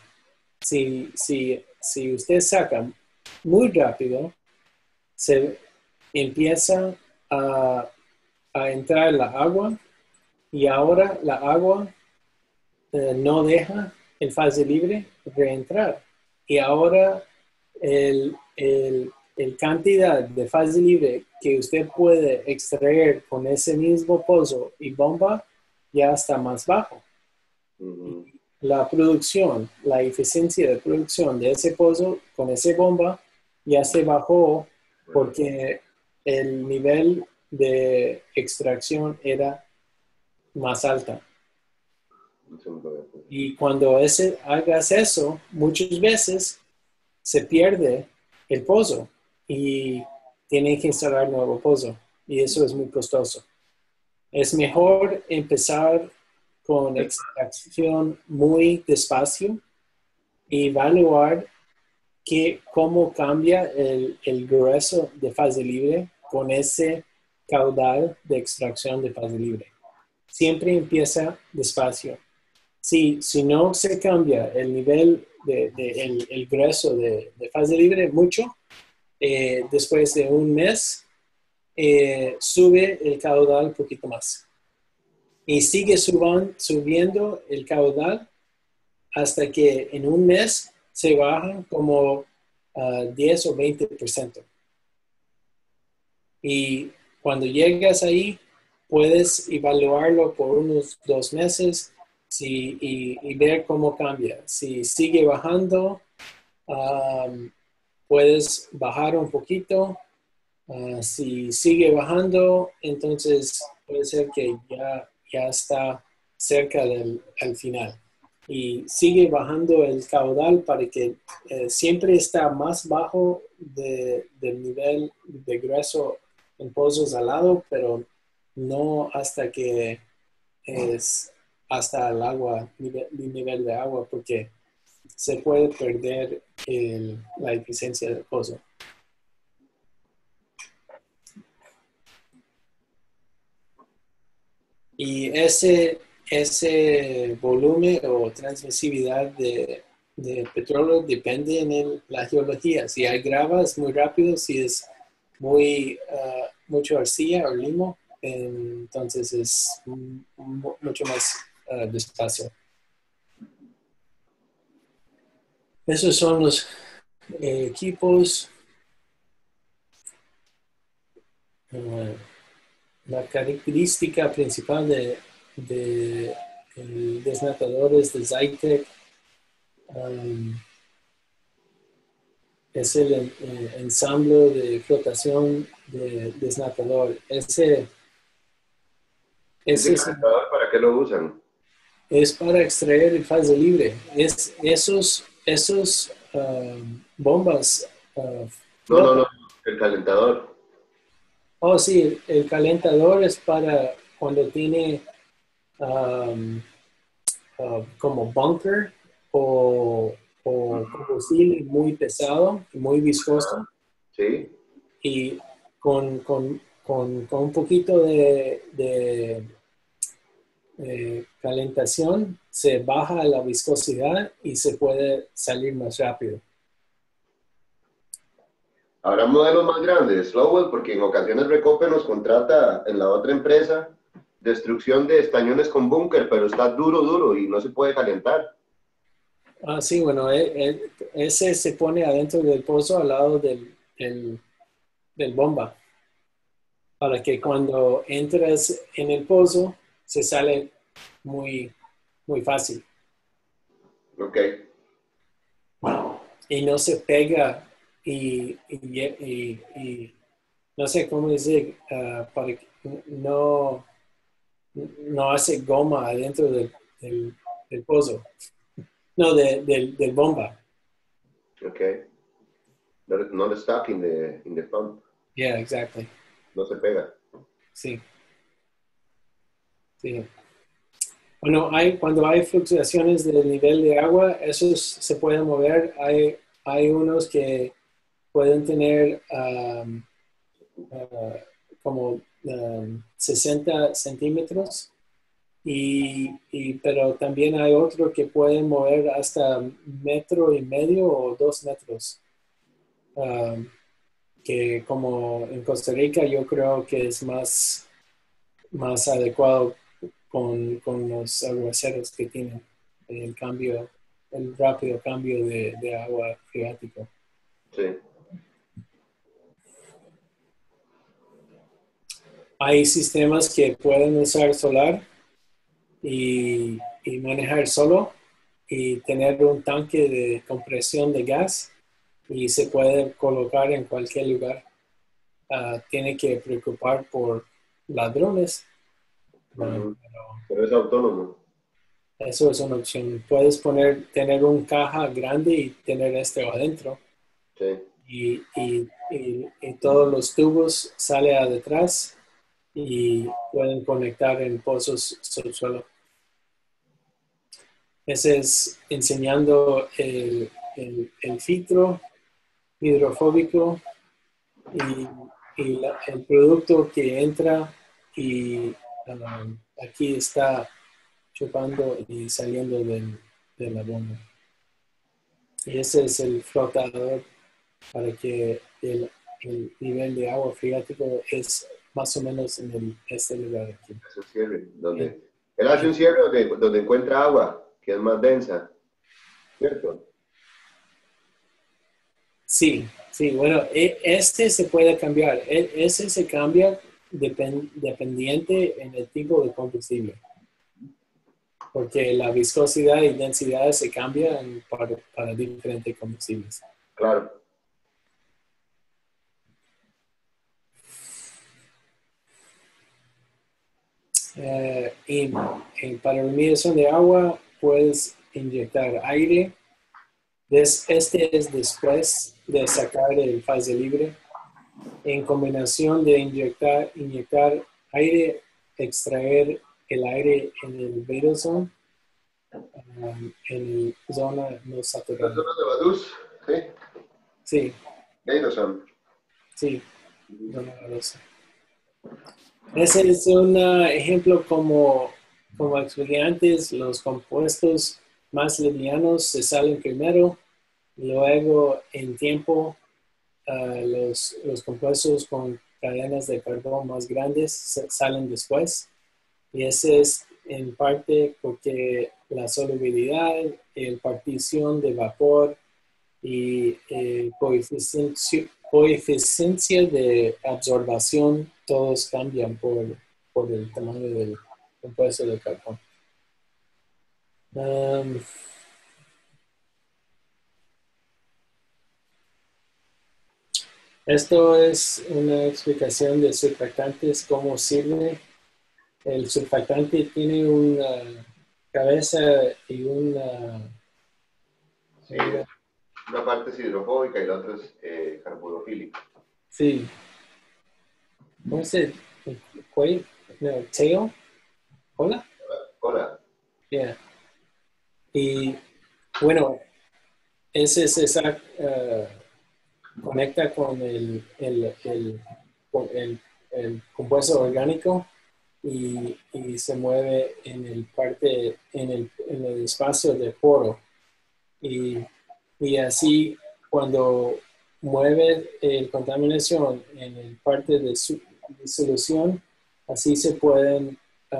Si usted saca muy rápido, se empieza a entrar la agua y ahora la agua no deja el fase libre reentrar. Y ahora el cantidad de fase libre que usted puede extraer con ese mismo pozo y bomba ya está más bajo. La producción, la eficiencia de producción de ese pozo con esa bomba ya se bajó porque el nivel de extracción era más alta. Y cuando hagas eso, muchas veces se pierde el pozo y tienen que instalar nuevo pozo y eso es muy costoso. Es mejor empezar con extracción muy despacio y evaluar cómo cambia el grueso de fase libre con ese caudal de extracción de fase libre. Siempre empieza despacio. Si no se cambia el nivel el grueso de fase libre mucho, después de un mes, sube el caudal un poquito más. Y sigue subiendo el caudal hasta que en un mes se baja como 10 o 20%. Y cuando llegas ahí, puedes evaluarlo por unos 2 meses y ver cómo cambia. Si sigue bajando, puedes bajar un poquito. Si sigue bajando, entonces puede ser que ya está cerca al final. Y sigue bajando el caudal para que siempre está más bajo del nivel de grueso en pozos al lado, pero no hasta que es hasta el agua, nivel de agua, porque se puede perder la eficiencia del pozo. Y ese volumen o transmisividad de petróleo depende en la geología. Si hay grava es muy rápido, si es mucho arcilla o limo, entonces es mucho más despacio. Esos son los equipos. La característica principal de desnatadores de Zytec es el ensamble de flotación de desnatador. ¿Ese desnatador para qué lo usan? Es para extraer el fase libre. Esos bombas. No, el calentador. Oh, sí, el calentador es para cuando tiene como bunker o combustible muy pesado, muy viscoso. Sí. y con un poquito de calentación se baja la viscosidad y se puede salir más rápido. Habrá modelos más grandes, Slowell, porque en ocasiones Recope nos contrata en la otra empresa destrucción de estañones con búnker, pero está duro, duro y no se puede calentar. Ah, sí, bueno, ese se pone adentro del pozo al lado del bomba, para que cuando entras en el pozo se sale muy, muy fácil Ok. y no se pega y no sé cómo decir, para que no, no hace goma adentro del pozo, no, del bomba. Ok. Not stuck in the pump. Yeah, exactly. No se pega. Sí, sí. Bueno, cuando hay fluctuaciones del nivel de agua, esos se pueden mover. Hay unos que pueden tener uh, como 60 centímetros, pero también hay otros que pueden mover hasta 1,5 metros o 2 metros. Um, que como en Costa Rica yo creo que es más adecuado con los aguaceros que tienen el rápido cambio de agua freático. Sí. Hay sistemas que pueden usar solar y manejar solo y tener un tanque de compresión de gas y se puede colocar en cualquier lugar. Tiene que preocupar por ladrones. Ujú. Pero Pero es autónomo. eso es una opción. Puedes tener un caja grande y tener esto adentro. Sí. Y todos los tubos salen a detrás y pueden conectar en pozos subsuelo. Ese es enseñando el filtro hidrofóbico y el producto que entra y aquí está chupando y saliendo de la bomba. Y ese es el flotador para que el nivel de agua freático es más o menos en este lugar aquí. Hace un cierre. En- Él hace un en- cierre donde encuentra agua, que es más densa. ¿Cierto? sí, sí, bueno, este se puede cambiar. Ese se cambia dependiente en el tipo de combustible, porque la viscosidad y densidad se cambian para diferentes combustibles. Claro. Y para remediación de agua puedes inyectar aire. Este es después de sacar el fase libre. En combinación de inyectar aire, extraer el aire en el Betel Zone, en zona no Las saturada. zonas de Vaduz, sí. Sí, Ahí no son. sí, zona gasosa. Ese es un ejemplo como expliqué antes, los compuestos más livianos se salen primero, luego en tiempo los compuestos con cadenas de carbón más grandes salen después. Y ese es en parte porque la solubilidad, el partición de vapor y coeficiencia de absorbación, todos cambian por el tamaño del compuesto de carbón. Um, Esto es una explicación de surfactantes, cómo sirve. El surfactante tiene una cabeza y Sí. una Una parte es hidrofóbica y la otra es carburofílica. sí, ¿cómo se dice? Cuello, no, tail, cola, Hola. yeah. Y bueno, ese es conecta con el compuesto orgánico y se mueve en el espacio de poro. Y así cuando mueve la contaminación en el parte de disolución, así se pueden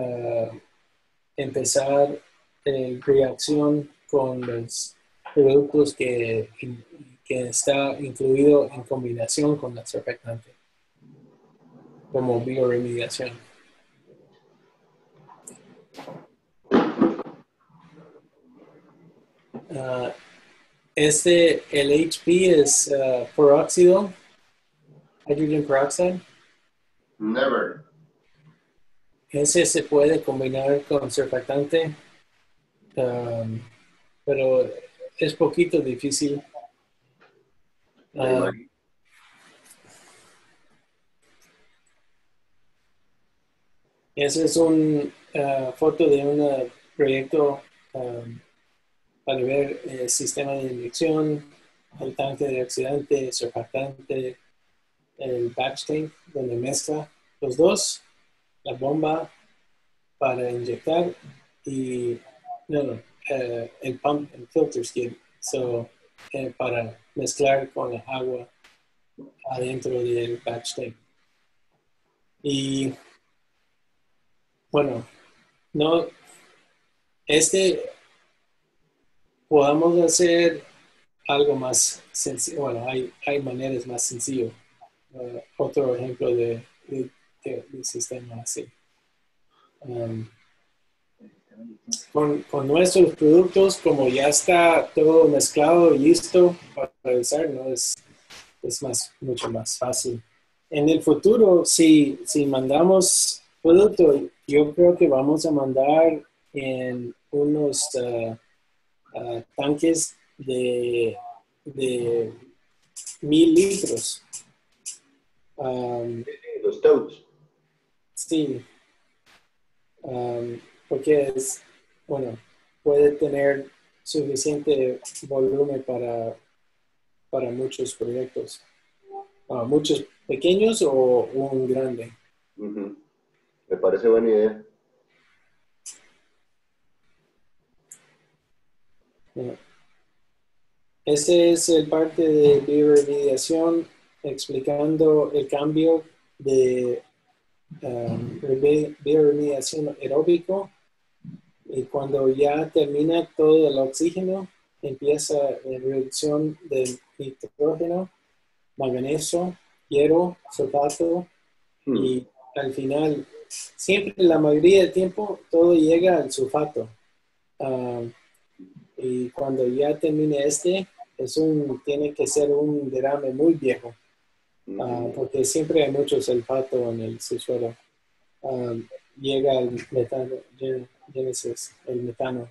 empezar reacción con los productos que está incluido en combinación con la surfactante, como bioremediación. El HP es peróxido, hydrogen peroxide. Never. Ese se puede combinar con surfactante, pero es poquito difícil. Me imagino. Esa es una foto de un proyecto para ver el sistema de inyección, el tanque de oxidante, surfactante, el batch tank, donde mezcla los dos, la bomba para inyectar y el pump, el filter skid, para mezclar con la agua adentro del batch tank. Y bueno, no, podamos hacer algo más sencillo. Bueno, hay maneras más sencillas. Otro ejemplo de sistema así. Con nuestros productos, como ya está todo mezclado y listo para usar, ¿no? Es mucho más fácil. En el futuro, si mandamos producto, yo creo que vamos a mandar en unos tanques de 1,000 litros. Los toads. Sí, porque puede tener suficiente volumen para muchos proyectos, muchos pequeños o un grande. Uh-huh. Me parece buena idea. Ese es el parte de bioremediación explicando el cambio de bioremediación aeróbico, y cuando ya termina todo el oxígeno empieza la reducción del nitrógeno, manganeso, hierro, sulfato y al final, siempre la mayoría del tiempo, todo llega al sulfato. Y cuando ya termine tiene que ser un derrame muy viejo, porque siempre hay mucho sulfato en el subsuelo. Llega el metano, Génesis, el metano.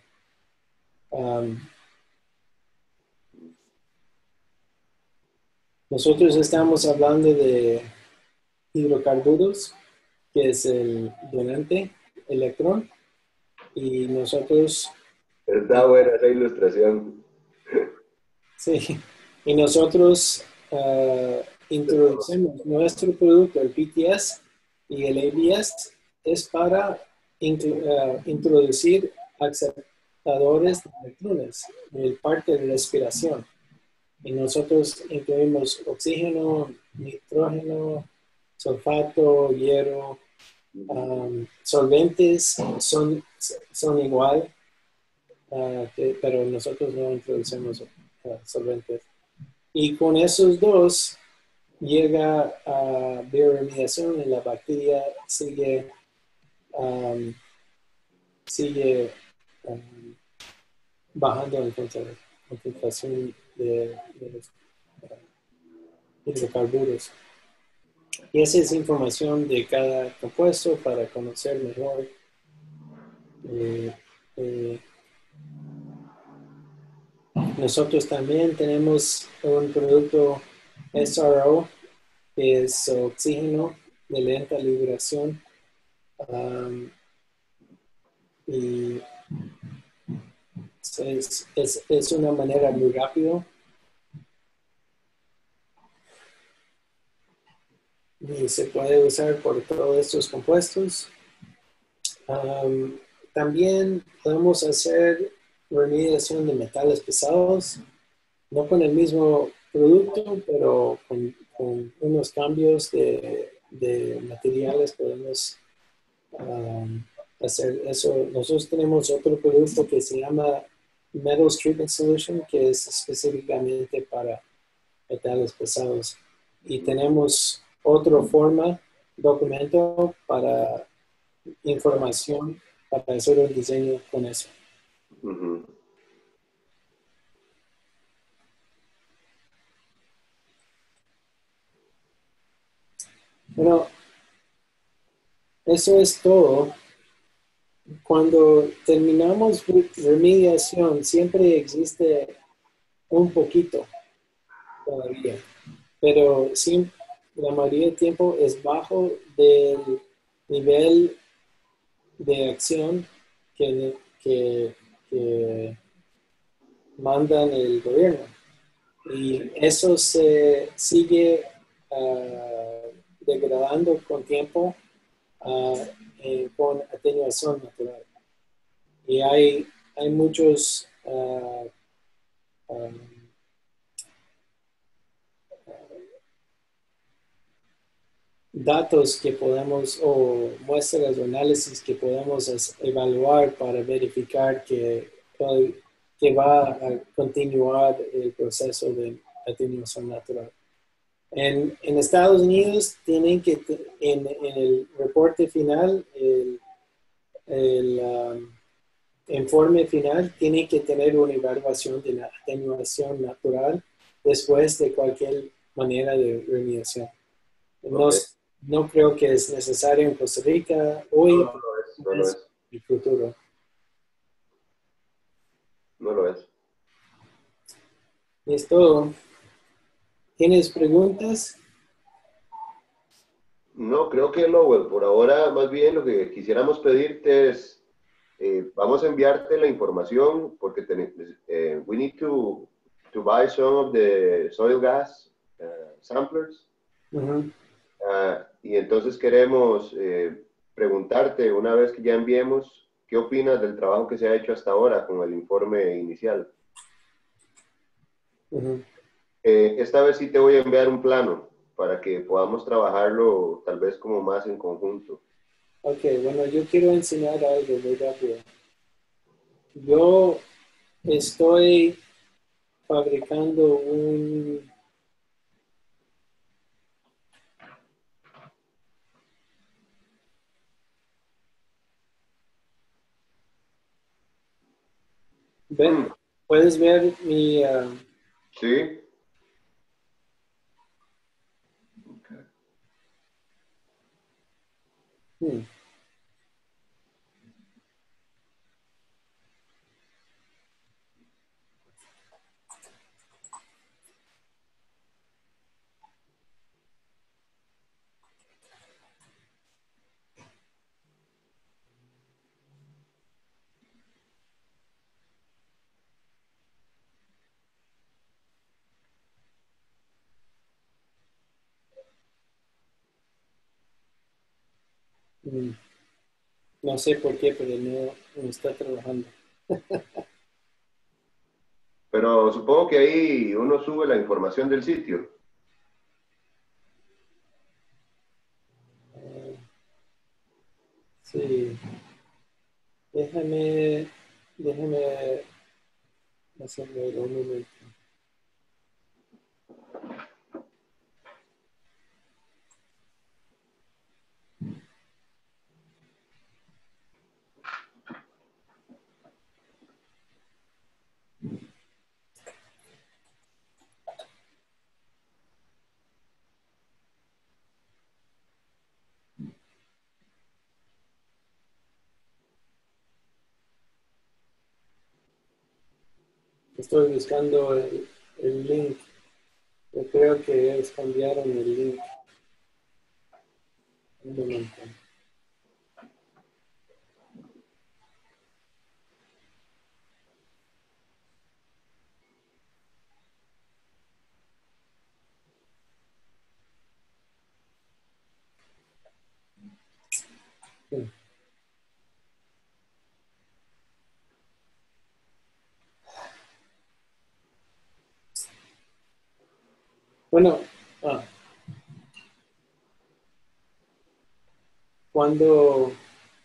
Nosotros estamos hablando de hidrocarburos, que es el donante, electrón, y nosotros... Está buena esa ilustración. Sí, y nosotros introducimos nuestro producto, el PTS y el ABS, es para introducir aceptadores de electrones, el parte de respiración. Y nosotros incluimos oxígeno, nitrógeno, sulfato, hierro, solventes son igual, pero nosotros no introducimos solventes. Y con esos dos llega a bioremediación y la bacteria sigue bajando en concentración de los hidrocarburos. Y esa es información de cada compuesto para conocer mejor. Nosotros también tenemos un producto SRO, que es oxígeno de lenta liberación. Y es una manera muy rápida y se puede usar por todos estos compuestos. También podemos hacer remediación de metales pesados, no con el mismo producto, pero con unos cambios de materiales podemos hacer eso. Nosotros tenemos otro producto que se llama Metals Treatment Solution, que es específicamente para metales pesados. Y tenemos otra forma, documento para información, para hacer el diseño con eso. Ujú. Bueno, eso es todo. Cuando terminamos remediación, siempre existe un poquito todavía, pero sí, la mayoría del tiempo es bajo del nivel de acción que mandan el gobierno. Y eso se sigue degradando con tiempo con atenuación natural. Y hay muchos datos que podemos, o muestras o análisis que podemos evaluar para verificar que va a continuar el proceso de atenuación natural. En Estados Unidos tienen que, en el reporte final, el informe final, tiene que tener una evaluación de la atenuación natural después de cualquier manera de remediación. Okay. No creo que es necesario en Costa Rica hoy, No, no lo es, no lo es. el futuro. No lo es. Y es todo. ¿Tienes preguntas? No, creo que no, güey. Por ahora, más bien lo que quisiéramos pedirte es, vamos a enviarte la información porque we need to buy some of the soil gas samplers. Uh-huh. Y entonces queremos preguntarte, una vez que ya enviemos, ¿qué opinas del trabajo que se ha hecho hasta ahora con el informe inicial? Uh-huh. Esta vez sí te voy a enviar un plano para que podamos trabajarlo tal vez como más en conjunto. Ok, bueno, yo quiero enseñar algo muy rápido. Yo estoy fabricando un... ¿Puedes ver mi... Sí. No sé por qué, pero no está trabajando. Pero supongo que ahí uno sube la información del sitio. Sí, déjame hacerlo un momento. Estoy buscando el link. Yo creo que ellos cambiaron el link. Un momento. Sí. Bueno, cuando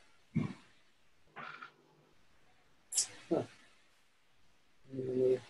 no me deja.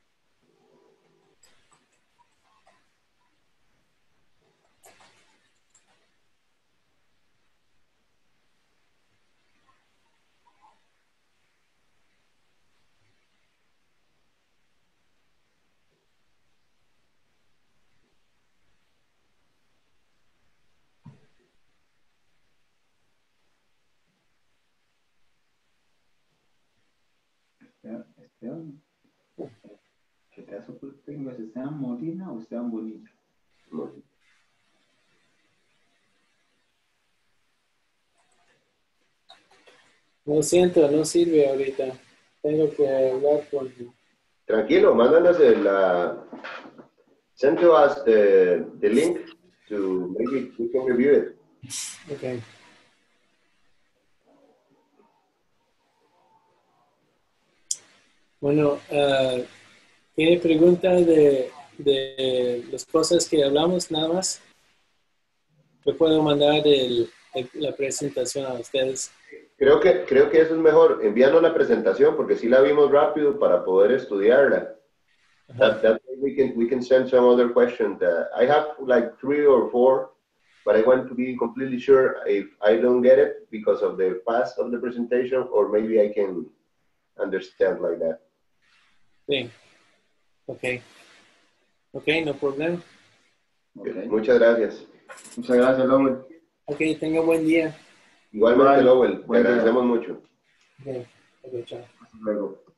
Esteban, ¿qué te hace por tengo? ¿Esteban Molina o Esteban Bonilla? Lo siento, no sirve ahorita. Tengo que hablar con... Tranquilo, mándanos send to us the link to maybe we can review it. Okay. Bueno, ¿tiene preguntas de las cosas que hablamos nada más? Yo puedo mandar la presentación a ustedes. Creo que eso es mejor, enviando la presentación porque sí la vimos rápido para poder estudiarla. That way we can send some other questions. I have like 3 or 4, but I want to be completely sure if I don't get it because of the past of the presentation, or maybe I can understand like that. Sí. Ok. Ok, no problema. Okay. Muchas gracias. Muchas gracias, Lowell. Ok, tenga buen día. Igualmente, Igual, Lowell, te buen día. agradecemos mucho. Ok, chao. Hasta luego.